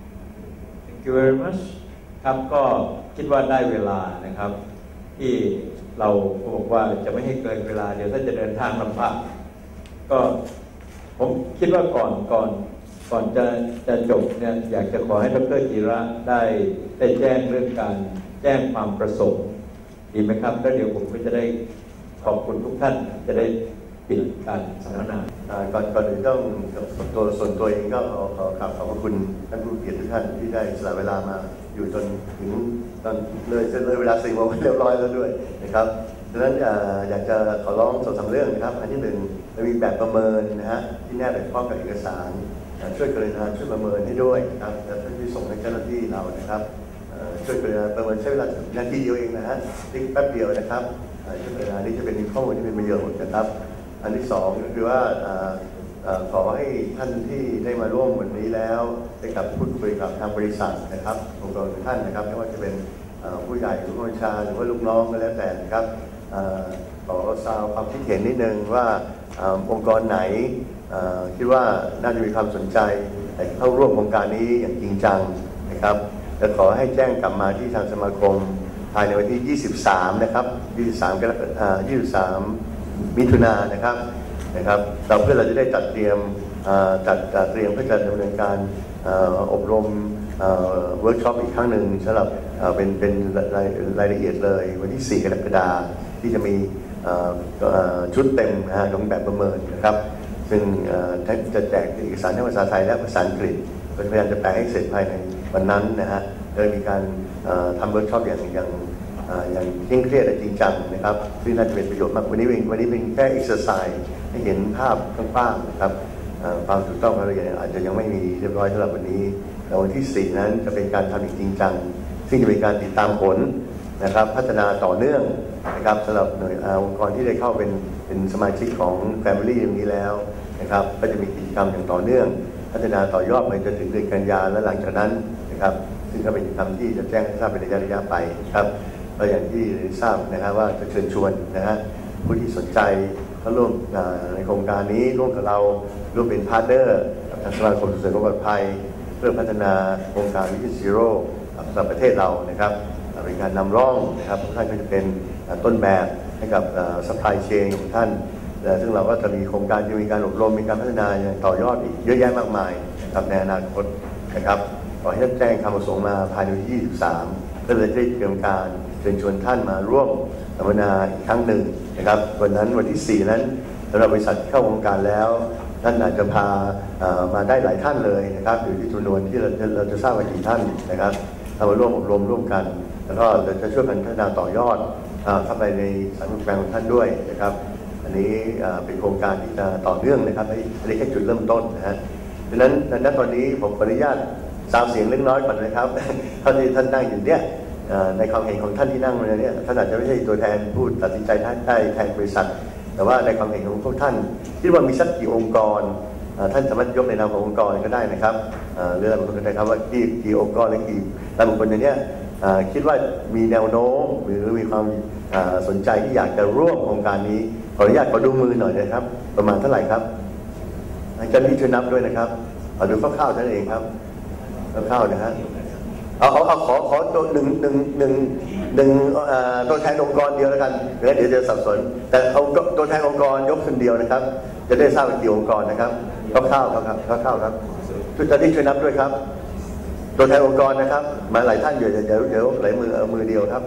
Thank you very much. ครับก็คิดว่าได้เวลานะครับที่เราบอกว่าจะไม่ให้เกินเวลาเดี๋ยวท่านจะเดินทางลำบากก็ผมคิดว่าก่อนก่อนก่อนจะจะจบเนี่ยอยากจะขอให้ดร.จิระได้ได้แจ้งเรื่องการแจ้งความประสงค์ดีไหมครับแล้วเดี๋ยวผมก็จะได้ขอบคุณทุกท่านจะได้ปิดการสัมมนาก่อนก่อนอื่นต้องตัวส่วนตัวเองก็ขอขอขอบขอบคุณท่านผู้เกียรติทุกท่านที่ได้สละเวลามาอยู่จนถึงตอนเลยจะเลยเวลาสี่โมงเรียบร้อยแล้วด้วยนะครับดังนั้นอยากจะขอร้องสองสามเรื่องนะครับอันที่หนึ่งเรามีแบบประเมินนะฮะที่แนบเป็นข้อกับเอกสารช่วยกรุณาช่วยประเมินให้ด้วยนะครับแล้วท่านที่ส่งให้เจ้าหน้าที่เรานะครับช่วยกรุณาประเมินใช้เวลานาทีเดียวเองนะฮะติ๊กแป๊บเดียวนะครับช่วยกรุณานี่จะเป็นข้อมูลที่เป็นประโยชน์นะครับอันที่สองก็คือว่าขอให้ท่านที่ได้มาร่วมวันนี้แล้วได้กับพูดคุยกับทางบริษัทนะครับองค์กรทุกท่านนะครับไม่ว่าจะเป็นผู้ใหญ่ผู้บัญชาหรือว่าลูกน้องก็แล้วแต่นะครับขอทราบความคิดเห็นนิดนึงว่าองค์กรไหนคิดว่าน่าจะมีความสนใจเข้าร่วมโครงการนี้อย่างจริงจังนะครับจะขอให้แจ้งกลับมาที่ทางสมาคมภายในวันที่ยี่สิบสามนะครับยี่สิบสามกรกฎาคมยี่สิบสามมิถุนายนนะครับนะครับเราเพื่อเราจะได้จัดเตรียมจัดเตรียมเพื่อจะดำเนินการอบรมเวิร์กช็อปอีกครั้งหนึ่งสำหรับเป็นเป็นรายรายละเอียดเลยวันที่สี่กรกฎาคมที่จะมีชุดเต็มของแบบประเมินนะครับซึ่งจะแจกเอกสารทั้งภาษาไทยและภาษาอังกฤษพยายามจะแปลให้เสร็จภายในวันนั้นนะฮะโดยมีการทำเวิร์กช็อปอย่างอย่างอย่างเคร่งเครียดและจริงจังนะครับซึ่งน่าจะเป็นประโยชน์มากวันนี้วันนี้เป็นแค่เอ็กซ์ไซส์ให้เห็นภาพกว้างๆนะครับความถูกต้องอะไรอย่างอาจจะยังไม่มีเรียบร้อยสำหรับวันนี้แต่วันที่สี่นั้นจะเป็นการทำจริงจังซึ่งจะเป็นการติดตามผลนะครับพัฒนาต่อเนื่องนะครับสำหรับหน่วยองค์กรที่ได้เข้าเป็นเป็นสมาชิกของ Family อย่างนี้แล้วนะครับก็จะมีกิจกรรมอย่างต่อเนื่องพัฒนาต่อยอดไปจนถึงเดือนกันยายนและหลังจากนั้นนะครับซึ่งก็เป็นกิจกรรมที่จะแจ้งให้ทราบเป็นระยะระยะไปครับก็อย่างที่ทราบนะครับว่าจะเชิญชวนนะฮะผู้ที่สนใจเข้าร่วมในโครงการนี้ร่วมกับเราร่วมเป็นพาร์ทเนอร์กับทางสมาคมส่งเสริมความปลอดภัยเพื่อพัฒนาโครงการ Vision Zero สำหรับประเทศเรานะครับเป็นการนำร่องนะครับท่านก็จะเป็นต้นแบบให้กับ supply chain ของท่านซึ่งเราก็จะมีโครงการจะมีการอบรมมีการพัฒนาอย่างต่อยอดอีกเยอะแยะมากมายนะครับในอนาคตนะครับขอให้ท่านแจ้งคำประสงค์มาภายในวันที่ยี่สิบสามเพื่อจะได้เตรียมการเชิญชวนท่านมาร่วมสัมมนาอีกครั้งหนึ่งนะครับวันนั้นวันที่สี่นั้นสำหรับบริษัทเข้าโครงการแล้วท่านอาจจะพามาได้หลายท่านเลยนะครับอยู่ที่จำนวนที่เราเราจะทราบว่ากี่ท่านนะครับเรามาร่วมอบรมร่วมกันแล้วก็จะช่วยกันพัฒนาต่อยอดเข้าไปในสารแปลงของท่านด้วยนะครับอันนี้เป็นโครงการที่จะต่อเนื่องนะครับอันนี้แค่จุดเริ่มต้นนะฮะดังนั้นณตอนนี้ผมขออนุญาตสาวเสียงเล็กน้อยก่อนนะครับท่านที่ท่านนั่งอยู่เนี่ยในความเห็นของท่านที่นั่งอยู่เนี่ยท่านอาจจะไม่ใช่ตัวแทนผู้ตัดสินใจท่านได้แทนบริษัทแต่ว่าในความเห็นของพวกท่านคิดว่ามีสักกี่องค์กรท่านสามารถยกในนามขององค์กรก็ได้นะครับเรื่องของคนนะครับว่ากี่กี่องค์กรและกี่แต่บุคคลเนี่ยคิดว่ามีแนวโน้มหรือมีความสนใจที่อยากจะร่วมโครงการนี้ขออนุญาตขอดูมือหน่อยนะครับประมาณเท่าไหร่ครับอาจารย์นี่ช่วยนับด้วยนะครับขอดูคร่าวๆท่านเองครับคร่าวๆนะฮะเอาเอาเอาขอขอตัวหนึ่งหนึ่งหนึ่งหนึ่งตัวแทนองค์กรเดียวแล้วกันเดี๋ยวเดี๋ยวจะสับสนแต่เอาตัวแทนองค์กรยกคนเดียวนะครับจะได้ทราบกี่องค์กรนะครับคร่าวๆครับคร่าวๆครับทุกท่านที่ช่วยนับด้วยครับตัวแทนองค์กรนะครับมาหลายท่านอยู่เดี๋ยวเดี๋ยวหลายมือเอามือเดียวครับ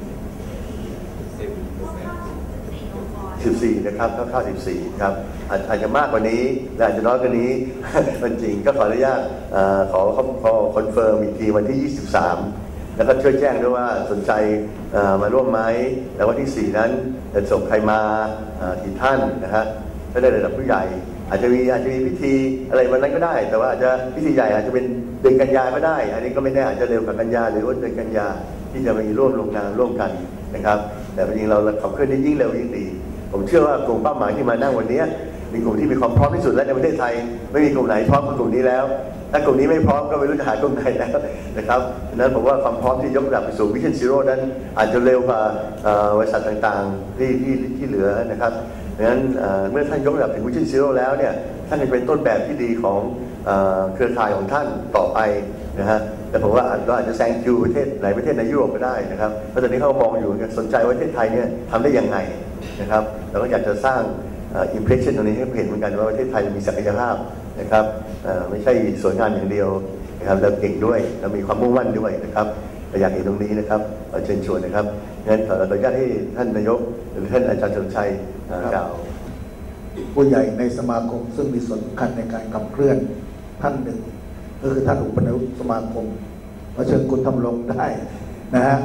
สิบสี่นะครับคร่าวๆสิบสี่ครับอาจจะมากกว่านี้และอาจจะน้อยกว่านี้เป็นจริงก็ขออนุญาตขอขอคอนเฟิร์มอีกทีวันที่ยี่สิบสามแล้วก็ช่วยแจ้งด้วยว่าสนใจมาร่วมไหมแล้ววันที่สี่นั้นจะส่งใครมากี่ท่านนะฮะก็ได้ระดับผู้ใหญ่อาจจะมีอาจจะมีพิธีอะไรวันนั้นก็ได้แต่ว่าอาจจะพิธีใหญ่อาจจะเป็นเดือนกันยาก็ได้อันนี้ก็ไม่แน่อาจจะเร็วกว่ากันยาหรือว่าเดือนกันยาที่จะมีร่วมลงนามร่วมกันนะครับแต่จริงเราขับเคลื่อนได้ยิ่งเร็วยิ่งดีผมเชื่อว่ากลุ่มเป้าหมายที่มานั่งวันนี้เป็นกลุ่มที่มีความพร้อมที่สุดและในประเทศไทยไม่มีกลุ่มไหนพร้อมกับกลุ่มนี้แล้วถ้ากลุ่มนี้ไม่พร้อมก็ไม่รู้จะหากลุ่มไหนแล้วนะครับดังนั้นผมว่าความพร้อมที่ยกระดับไปสู่ Vision Zero นั้นอาจจะเร็วกว่าบริษัทต่างๆที่ที่ที่เหลือนะครับดังนั้นเมื่อท่านยกระดับถึง Vision Zero แล้วเนี่ยท่านจะเป็นต้นแบบที่ดีของเครือข่ายของท่านต่อไปนะฮะแต่ผมว่าเราอาจจะแซงคิวประเทศหลายประเทศในยุโรปก็ได้นะครับเพราะตอนนี้เขามองอยู่สนใจว่าประเทศไทยเนี่ยทำได้ยังไงนะครับเราก็อยากจะสร้างอิมเพรสชั่นตรงนี้ให้เห็นเหมือนกันว่าประเทศไทยมีศักยภาพนะครับไม่ใช่สวยงามอย่างเดียวนะครับเราเก่งด้วยเรามีความมุ่งมั่นด้วยนะครับเราอยากเห็นตรงนี้นะครับเชิญชวนนะครับงั้นขออนุญาตให้ท่านนายกหรือท่านอาจารย์เฉลิมชัยกล่าวผู้ใหญ่ในสมาคมซึ่งมีส่วนสำคัญในการขับเคลื่อนท่านหนึ่งก็คือท่านอุปนายกสมาคมขอเชิญคุณทำลงได้นะฮะ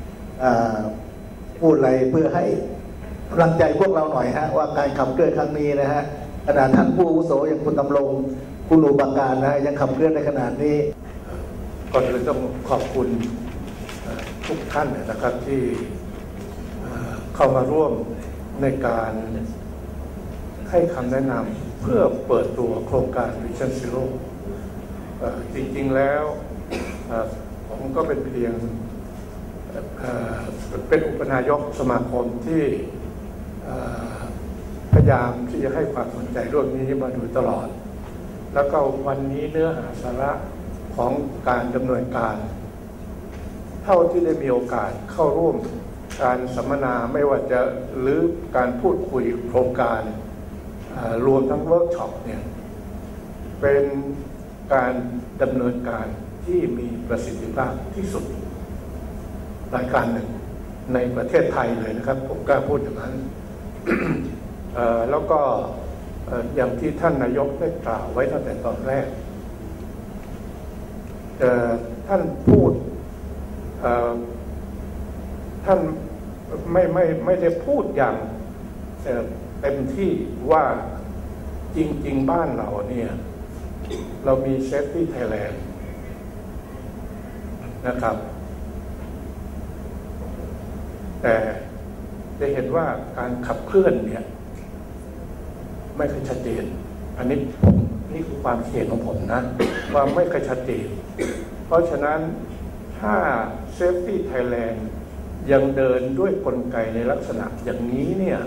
พูดอะไรเพื่อให้กำลังใจพวกเราหน่อยฮะว่าการขับเคลื่อนครั้งนี้นะฮะขนาดท่านผู้อาวุโสอย่างคุณทำลงคุณอุปการนะฮะยังขับเคลื่อนในขนาดนี้ก่อนอื่นต้องขอบคุณทุกท่านนะครับที่เข้ามาร่วมในการให้คำแนะนำเพื่อเปิดตัวโครงการ Vision Zero จริงๆแล้วผมก็เป็นเพียงเป็นอุปนายกสมาคมที่พยายามที่จะให้ความสนใจเรื่องนี้มาโดยตลอดแล้วก็วันนี้เนื้อหาสาระของการดำเนินการเท่าที่ได้มีโอกาสเข้าร่วมการสัมมนาไม่ว่าจะหรือการพูดคุยโครงการรวมทั้งเวิร์กช็อปเนี่ยเป็นการดำเนินการที่มีประสิทธิภาพที่สุดรายการหนึ่งในประเทศไทยเลยนะครับผมกล้าพูดอย่างนั้น แล้วก็อย่างที่ท่านนายกได้กล่าวไว้ตั้งแต่ตอนแรกท่านพูดท่านไม่ไม่ไม่ได้พูดอย่างเต็มที่ว่าจริงๆบ้านเราเนี่ยเรามี Safety Thailand นะครับแต่จะเห็นว่าการขับเคลื่อนเนี่ยไม่ค่อยชัดเจนอันนี้ผมนี่คือความเห็นของผมนะว่าไม่ค่อยชัดเจนเพราะฉะนั้นถ้า Safety Thailand ยังเดินด้วยกลไกในลักษณะอย่างนี้เนี่ย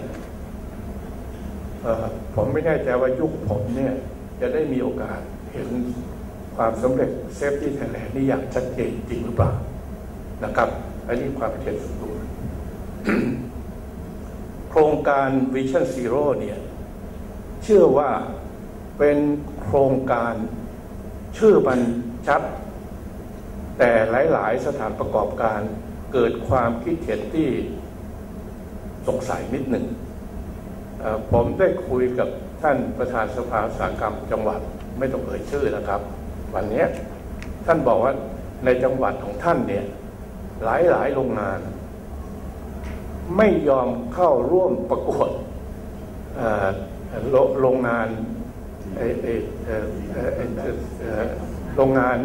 ผมไม่แน่ใจว่ายุคผมเนี่ยจะได้มีโอกาสเห็นความสำเร็จ Safety Thailand นี่อย่างชัดเจนจริงหรือเปล่านะครับอันนี้ความเห็นส่วนตัว โครงการ Vision Zero เนี่ยเชื่อว่าเป็นโครงการชื่อมันชัดแต่หลายๆสถานประกอบการเกิดความคิดเห็นที่สงสัยนิดหนึ่งผมได้คุยกับท่านประธานสภาอุตสาหกรรมจังหวัดไม่ต้องเอ่ยชื่อนะครับวันนี้ท่านบอกว่าในจังหวัดของท่านเนี่ยหลายๆโรงงานไม่ยอมเข้าร่วมประกวดโรงงานโรงงาน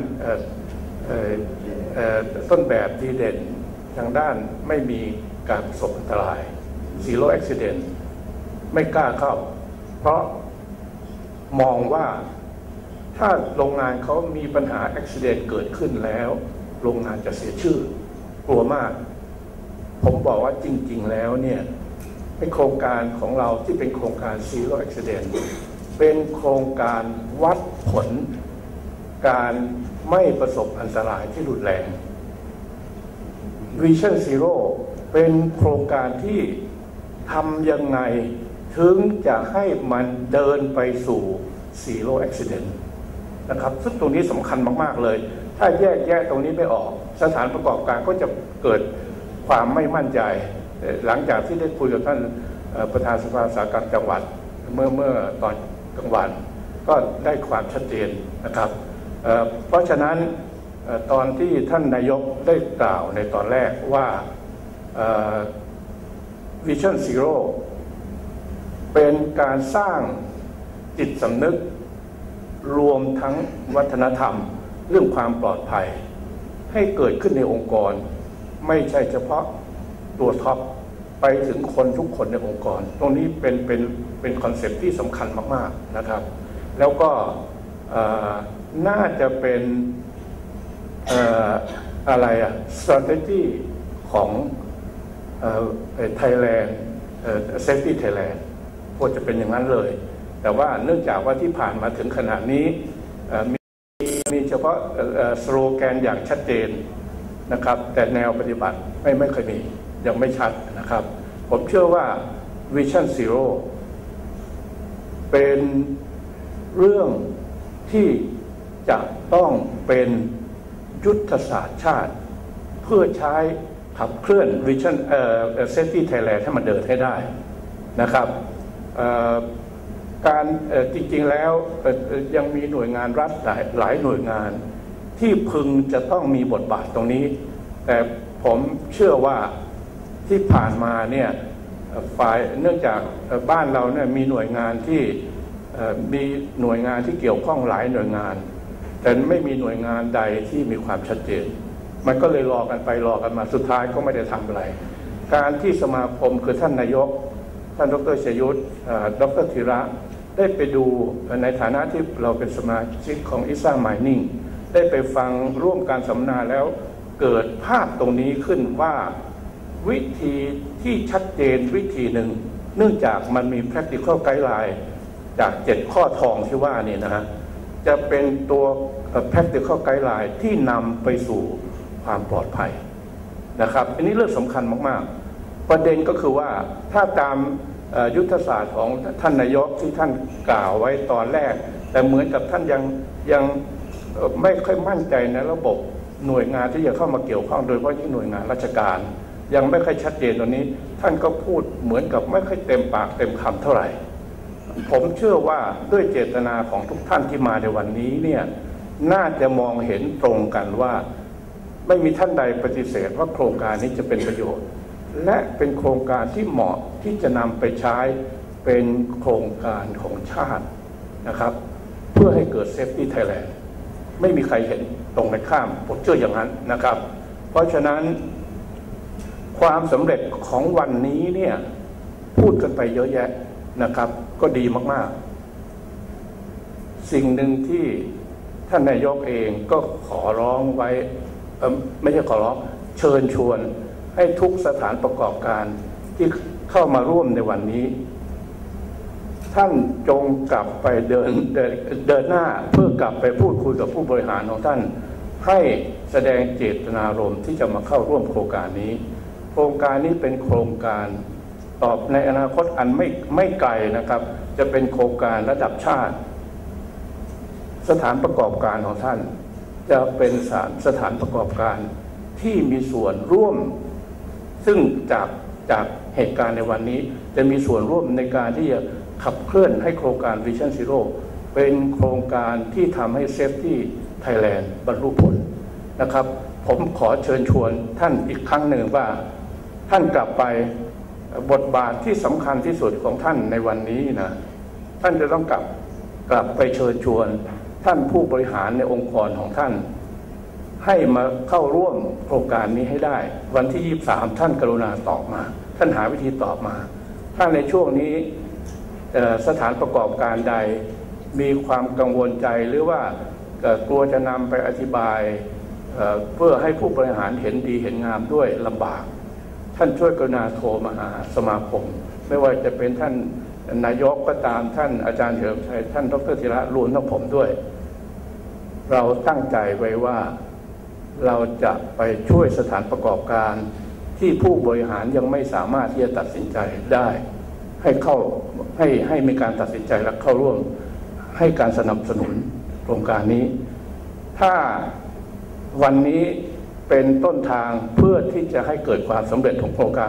ต้นแบบดีเด่นทางด้านไม่มีการประสบอันตราย Zero Accident ไม่กล้าเข้าเพราะมองว่าถ้าโรงงานเขามีปัญหาอุบัติเหตุเกิดขึ้นแล้วโรงงานจะเสียชื่อกลัวมากผมบอกว่าจริงๆแล้วเนี่ยเป็นโครงการของเราที่เป็นโครงการ Zero Accident เป็นโครงการวัดผลการไม่ประสบอันตรายที่รุนแรง Vision Zero เป็นโครงการที่ทำยังไงถึงจะให้มันเดินไปสู่ Zero Accident นะครับซึ่งตรงนี้สำคัญมากๆเลยถ้าแยกแยะตรงนี้ไม่ออกสถานประกอบการก็จะเกิดความไม่มั่นใจหลังจากที่ได้คุยกับท่านประธานสภาอุตสาหกรรมจังหวัดเมื่อเมื่อตอนกลางวันก็ได้ความชัดเจนนะครับเพราะฉะนั้นตอนที่ท่านนายกได้กล่าวในตอนแรกว่า Vision Zero เป็นการสร้างจิตสำนึกรวมทั้งวัฒนธรรมเรื่องความปลอดภัยให้เกิดขึ้นในองค์กรไม่ใช่เฉพาะตัวท็อปไปถึงคนทุกคนในองค์กรตรงนี้เป็นเป็นเป็นคอนเซ็ปต์ที่สำคัญมากๆนะครับแล้วก็น่าจะเป็นอะไรอะ strategy ของไทยแลนด์ Safety Thailand ควรจะเป็นอย่างนั้นเลยแต่ว่าเนื่องจากว่าที่ผ่านมาถึงขนาดนี้มีมีเฉพาะสโลแกนอย่างชัดเจนนะครับแต่แนวปฏิบัติไม่ไม่เคยมียังไม่ชัดนะครับผมเชื่อว่า Vision Zero เป็นเรื่องที่จะต้องเป็นยุทธศาสตร์ชาติเพื่อใช้ขับเคลื่อน Vision เอ่อ Safety Thailand ให้มันเดินให้ได้นะครับการจริงๆแล้วยังมีหน่วยงานรัฐหลายหลายหน่วยงานที่พึงจะต้องมีบทบาทตรงนี้แต่ผมเชื่อว่าที่ผ่านมาเนี่ยฝ่ายเนื่องจากบ้านเราเนี่ยมีหน่วยงานที่มีหน่วยงานที่เกี่ยวข้องหลายหน่วยงานแต่ไม่มีหน่วยงานใดที่มีความชัดเจนมันก็เลยรอกันไปรอกันมาสุดท้ายก็ไม่ได้ทำอะไรการที่สมาคมคือท่านนายกท่านดร.ชยุทธดร.ธีระได้ไปดูในฐานะที่เราเป็นสมาชิกของอิซ่าไมนิ่งได้ไปฟังร่วมการสัมมนาแล้วเกิดภาพตรงนี้ขึ้นว่าวิธีที่ชัดเจนวิธีหนึ่งเนื่องจากมันมี practical guideline จากเจ็ดข้อทองที่ว่านี่นะฮะจะเป็นตัว practical guideline ที่นำไปสู่ความปลอดภัยนะครับอันนี้เรื่องสำคัญมากๆประเด็นก็คือว่าถ้าตามยุทธศาสตร์ของท่านนายกที่ท่านกล่าวไว้ตอนแรกแต่เหมือนกับท่านยังยังไม่ค่อยมั่นใจในระบบหน่วยงานที่จะเข้ามาเกี่ยวข้องโดยเฉพาะที่หน่วยงานราชการยังไม่ค่อยชัดเจนตรงนี้ท่านก็พูดเหมือนกับไม่ค่อยเต็มปากเต็มคำเท่าไหร่ผมเชื่อว่าด้วยเจตนาของทุกท่านที่มาในวันนี้เนี่ยน่าจะมองเห็นตรงกันว่าไม่มีท่านใดปฏิเสธว่าโครงการนี้จะเป็นประโยชน์และเป็นโครงการที่เหมาะที่จะนำไปใช้เป็นโครงการของชาตินะครับเพื่อให้เกิดเซฟตี้ไทยแลนด์ไม่มีใครเห็นตรงกันข้ามผมเชื่ออย่างนั้นนะครับเพราะฉะนั้นความสำเร็จของวันนี้เนี่ยพูดกันไปเยอะแยะนะครับก็ดีมากๆสิ่งหนึ่งที่ท่านนายกเองก็ขอร้องไว้ไม่ใช่ขอร้องเชิญชวนให้ทุกสถานประกอบการที่เข้ามาร่วมในวันนี้ท่านจงกลับไปเดินเดินเดินหน้าเพื่อกลับไปพูดคุยกับผู้บริหารของท่านให้แสดงเจตนารมณ์ที่จะมาเข้าร่วมโครงการนี้โครงการนี้เป็นโครงการตอบในอนาคตอันไม่ไม่ไกลนะครับจะเป็นโครงการระดับชาติสถานประกอบการของท่านจะเป็นสถานสถานประกอบการที่มีส่วนร่วมซึ่งจากจากเหตุการณ์ในวันนี้จะมีส่วนร่วมในการที่จะขับเคลื่อนให้โครงการ Vision Zero เป็นโครงการที่ทำให้ Safety Thailand บรรลุผลนะครับผมขอเชิญชวนท่านอีกครั้งหนึ่งว่าท่านกลับไปบทบาทที่สำคัญที่สุดของท่านในวันนี้นะท่านจะต้องกลับกลับไปเชิญชวนท่านผู้บริหารในองค์กรของท่านให้มาเข้าร่วมโครงการนี้ให้ได้วันที่ยี่สิบสามท่านกรุณาตอบมาท่านหาวิธีตอบมาถ้าในช่วงนี้สถานประกอบการใดมีความกังวลใจหรือว่ากลัวจะนำไปอธิบายเพื่อให้ผู้บริหารเห็นดีเห็นงามด้วยลำบากท่านช่วยกรุณาโทรมาหาสมาคมไม่ว่าจะเป็นท่านนายกก็ตามท่านอาจารย์เฉลิมชัยท่านดรธีระรวมทั้งผมด้วยเราตั้งใจไว้ว่าเราจะไปช่วยสถานประกอบการที่ผู้บริหารยังไม่สามารถที่จะตัดสินใจได้ให้เข้าให้ให้มีการตัดสินใจและเข้าร่วมให้การสนับสนุนโครงการนี้ถ้าวันนี้เป็นต้นทางเพื่อที่จะให้เกิดความสำเร็จของโครงการ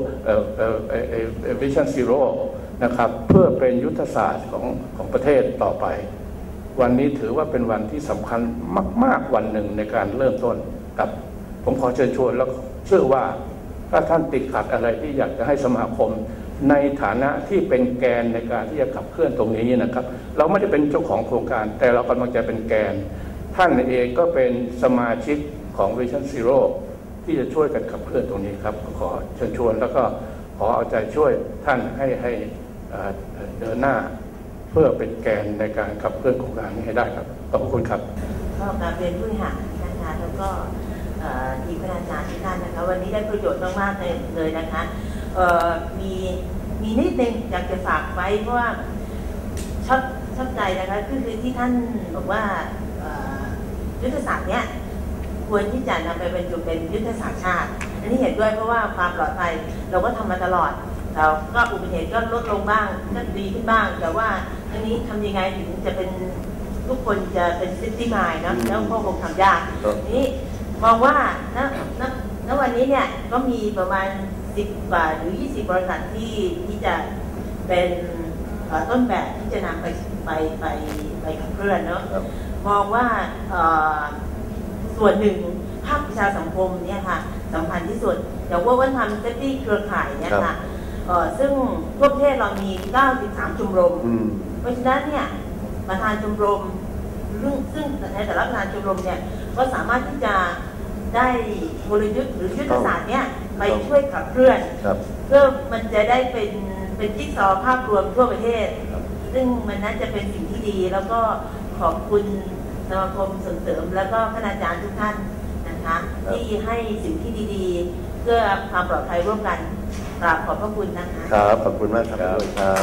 Vision Zero นะครับเพื่อเป็นยุทธศาสตร์ของของประเทศต่อไปวันนี้ถือว่าเป็นวันที่สำคัญมากๆวันหนึ่งในการเริ่มต้นครับผมขอเชิญชวนแล้วเชื่อว่าถ้าท่านติดขัดอะไรที่อยากจะให้สมาคมในฐานะที่เป็นแกนในการที่จะขับเคลื่อนตรงนี้นะครับเราไม่ได้เป็นเจ้าของโครงการแต่เรากำลังจะเป็นแกนท่านเองก็เป็นสมาชิกของ Vision Zero ที่จะช่วยกันขับเคลื่อนตรงนี้ครับขอเชิญชวนแล้วก็ขอเอาใจช่วยท่านให้ให้เดินหน้าเพื่อเป็นแกนในการขับเคลื่อนโครงการนี้ให้ได้ครับขอบคุณครับก็การเรียนผู้บริหารนะคะแล้วก็ทีมคณาจารย์ทุกท่านนะคะวันนี้ได้ประโยชน์มากๆเลยนะคะมีมีนิดนึงอยากจะฝากไว้เพราะว่าชอบชอบใจนะคะคือคือที่ท่านบอกว่ายุทธศาสตร์เนี้ยควรที่จะนำไปบรรจุเป็นยุทธศาสตร์ชาติอันนี้เห็นด้วยเพราะว่าความปลอดภัยเราก็ทำมาตลอดเราก็อุบัติเหตุก็ลดลงบ้างก็ดีขึ้นบ้างแต่ว่าอันนี้ทำยังไงถึงจะเป็นทุกคนจะเป็นซิตี้มายนะแล้วก็คงทำยากนี้มองว่าณณณวันนี้เนี่ยก็มีประมาณสิบกว่าหรือยี่สิบบริษัทที่ที่จะเป็นต้นแบบที่จะนำไปไปไปไปขับเคลื่อนเนาะมองว่าส่วนหนึ่งภาคประชาสังคมเนี่ยค่ะสำคัญที่สุดอย่างว่าวัฒนธรรมเซฟตี้เครือข่ายเนี่ยค่ะซึ่งทั่วประเทศเรามีเก้าสิบสามชมรมเพราะฉะนั้นเนี่ยประธานชมรมซึ่งในแต่ละประธานชมรมเนี่ยก็สามารถที่จะได้กลยุทธ์หรือยุทธศาสตร์เนี่ยไปช่วยขับเคลื่อนเพื่อมันจะได้เป็นเป็นจิ๊กซอว์ภาพรวมทั่วประเทศซึ่งมันน่าจะเป็นสิ่งที่ดีแล้วก็ขอบคุณสมาคมส่งเสริมแล้วก็คณาจารย์ทุกท่านนะคะที่ให้สิ่งที่ดีๆเพื่อความปลอดภัยร่วมกันกราบขอบพระคุณนะคะครับขอบคุณมากครับครับ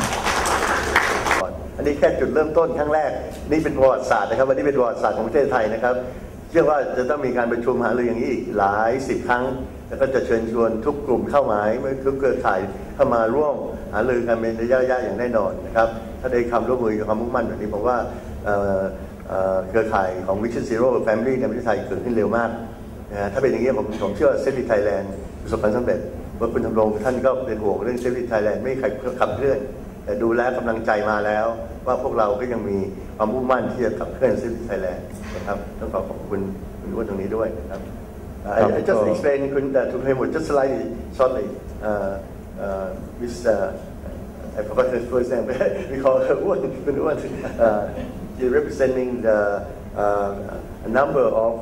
อันนี้แค่จุดเริ่มต้นครั้งแรกนี่เป็นประวัติศาสตร์นะครับวันนี้เป็นประวัติศาสตร์ของประเทศไทยนะครับเชื่อว่าจะต้องมีการประชุมหารืออย่างนี้อีกหลายสิบครั้งแล้วก็จะเชิญชวนทุกกลุ่มเข้ามาทุกเครือข่ายเข้ามาร่วมหารือกันเป็นระยะๆอย่างแน่นอนนะครับถ้าได้คำร่วมมือกับความมุ่งมั่นแบบนี้ผมว่าเครือข่ายของ Vision Zero Family ในประเทศไทยเกิดขึ้นเร็วมากนะถ้าเป็นอย่างนี้ผมผมเชื่อ Safety Thailand ประสบความสำเร็จว่าคุณทำรงท่านก็เป็นห่วงเรื่อง Safety Thailand ไม่ใครขับเคลื่อนแต่ดูแลกำลังใจมาแล้วว่าพวกเราก็ยังมีความมุ่งมั่นที่จะขับเคลื่อนซิวิไทยแลนด์นะครับต้องขอขอบคุณคุณอ้วนตรงนี้ด้วยนะครับ I just explain คุณ to him just slightly shortly with I forgot his first name we call her อ้วนคุณอ้วน he representing the a number of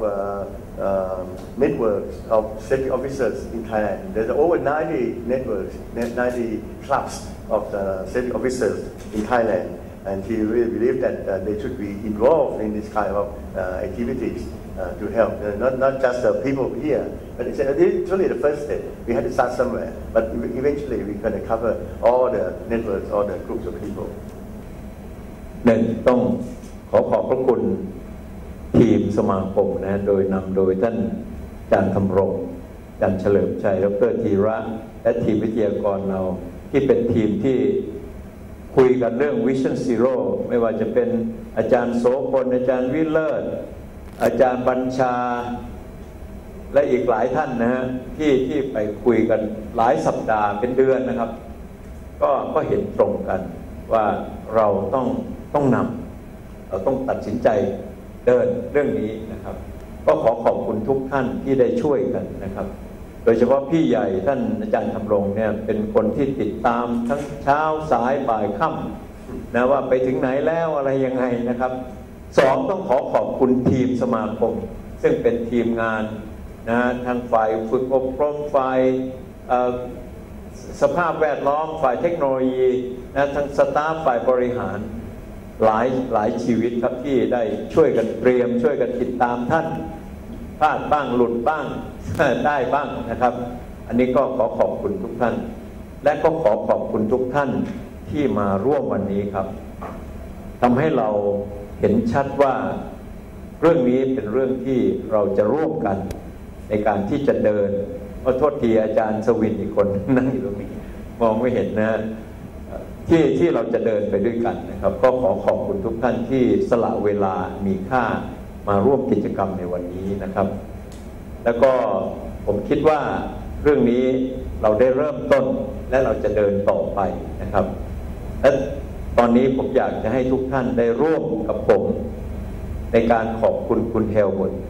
Uh, networks of safety officers in Thailand. There's over ninety networks, ninety clubs of the safety officers in Thailand, and he really believes that uh, they should be involved in this kind of uh, activities uh, to help, uh, not not just the people here, but it's actually the first step. We had to start somewhere, but eventually we're going to cover all the networks, all the groups of people. หนึ่งต้องขอขอบพระคุณทีมสมาคมนะโดยนำโดยท่านอาจารย์ธำรงอาจารย์เฉลิมชัยดร.ธีระและทีมวิทยากรเราที่เป็นทีมที่คุยกันเรื่อง Vision Zero ไม่ว่าจะเป็นอาจารย์โสพลอาจารย์วิเลิศอาจารย์บัญชาและอีกหลายท่านนะฮะที่ที่ไปคุยกันหลายสัปดาห์เป็นเดือนนะครับก็ก็เห็นตรงกันว่าเราต้องต้องนำเราต้องตัดสินใจเดินเรื่องนี้นะครับก็ขอขอบคุณทุกท่านที่ได้ช่วยกันนะครับโดยเฉพาะพี่ใหญ่ท่านอาจารย์ธำรงเนี่ยเป็นคนที่ติดตามทั้งเช้าสายบ่ายค่ำนะว่าไปถึงไหนแล้วอะไรยังไงนะครับสองต้องขอขอบคุณทีมสมาคมซึ่งเป็นทีมงานนะทางฝ่ายฝึกอบรมฝ่ายสภาพแวดล้อมฝ่ายเทคโนโลยีนะทั้งสตาฟฝ่ายบริหารหลายหลายชีวิตครับที่ได้ช่วยกันเตรียมช่วยกันติดตามท่านพลาดบ้างหลุดบ้างได้บ้างนะครับอันนี้ก็ขอขอบคุณทุกท่านและก็ขอขอบคุณทุกท่านที่มาร่วมวันนี้ครับทำให้เราเห็นชัดว่าเรื่องนี้เป็นเรื่องที่เราจะร่วมกันในการที่จะเดินขอโทษทีอาจารย์สวินอีกคนนั่งอยู่ตรงนี้มองไม่เห็นนะที่ที่เราจะเดินไปด้วยกันนะครับก็ขอขอบคุณทุกท่านที่สละเวลามีค่ามาร่วมกิจกรรมในวันนี้นะครับแล้วก็ผมคิดว่าเรื่องนี้เราได้เริ่มต้นและเราจะเดินต่อไปนะครับและตอนนี้ผมอยากจะให้ทุกท่านได้ร่วมกับผมในการขอบคุณคุณเฮลมุต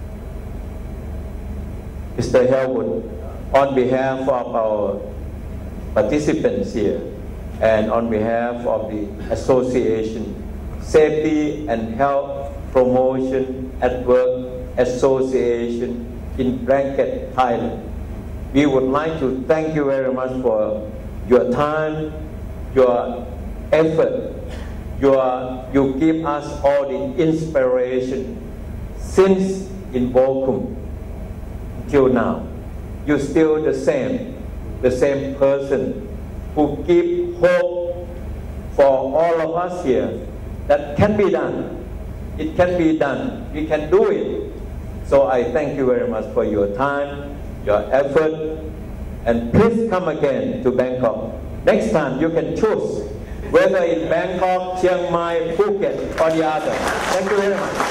มิสเตอร์ Helmut on behalf of our participants here and on behalf of the Association Safety and Health Promotion at Work Association in Bangkok, Thailand. We would like to thank you very much for your time, your effort, your you give us all the inspiration since in Bochum till now. You're still the same, the same person who give hope for all of us here that can be done. It can be done. We can do it. So I thank you very much for your time, your effort, and please come again to Bangkok. Next time you can choose whether in Bangkok, Chiang Mai, Phuket, or the other. Thank you very much.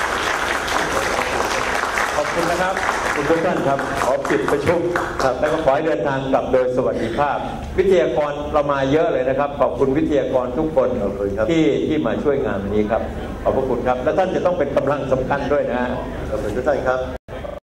ขอบคุณนะครับคุณทุกท่านครับขอปิดประชุมครับแล้วก็ขอให้เดินทางกลับโดยสวัสดิภาพวิทยากรเรามาเยอะเลยนะครับขอบคุณวิทยากรทุกคนที่ที่มาช่วยงานวันนี้ครับขอบพระคุณครับและท่านจะต้องเป็นกำลังสำคัญด้วยนะขอบคุณทุกท่านครับ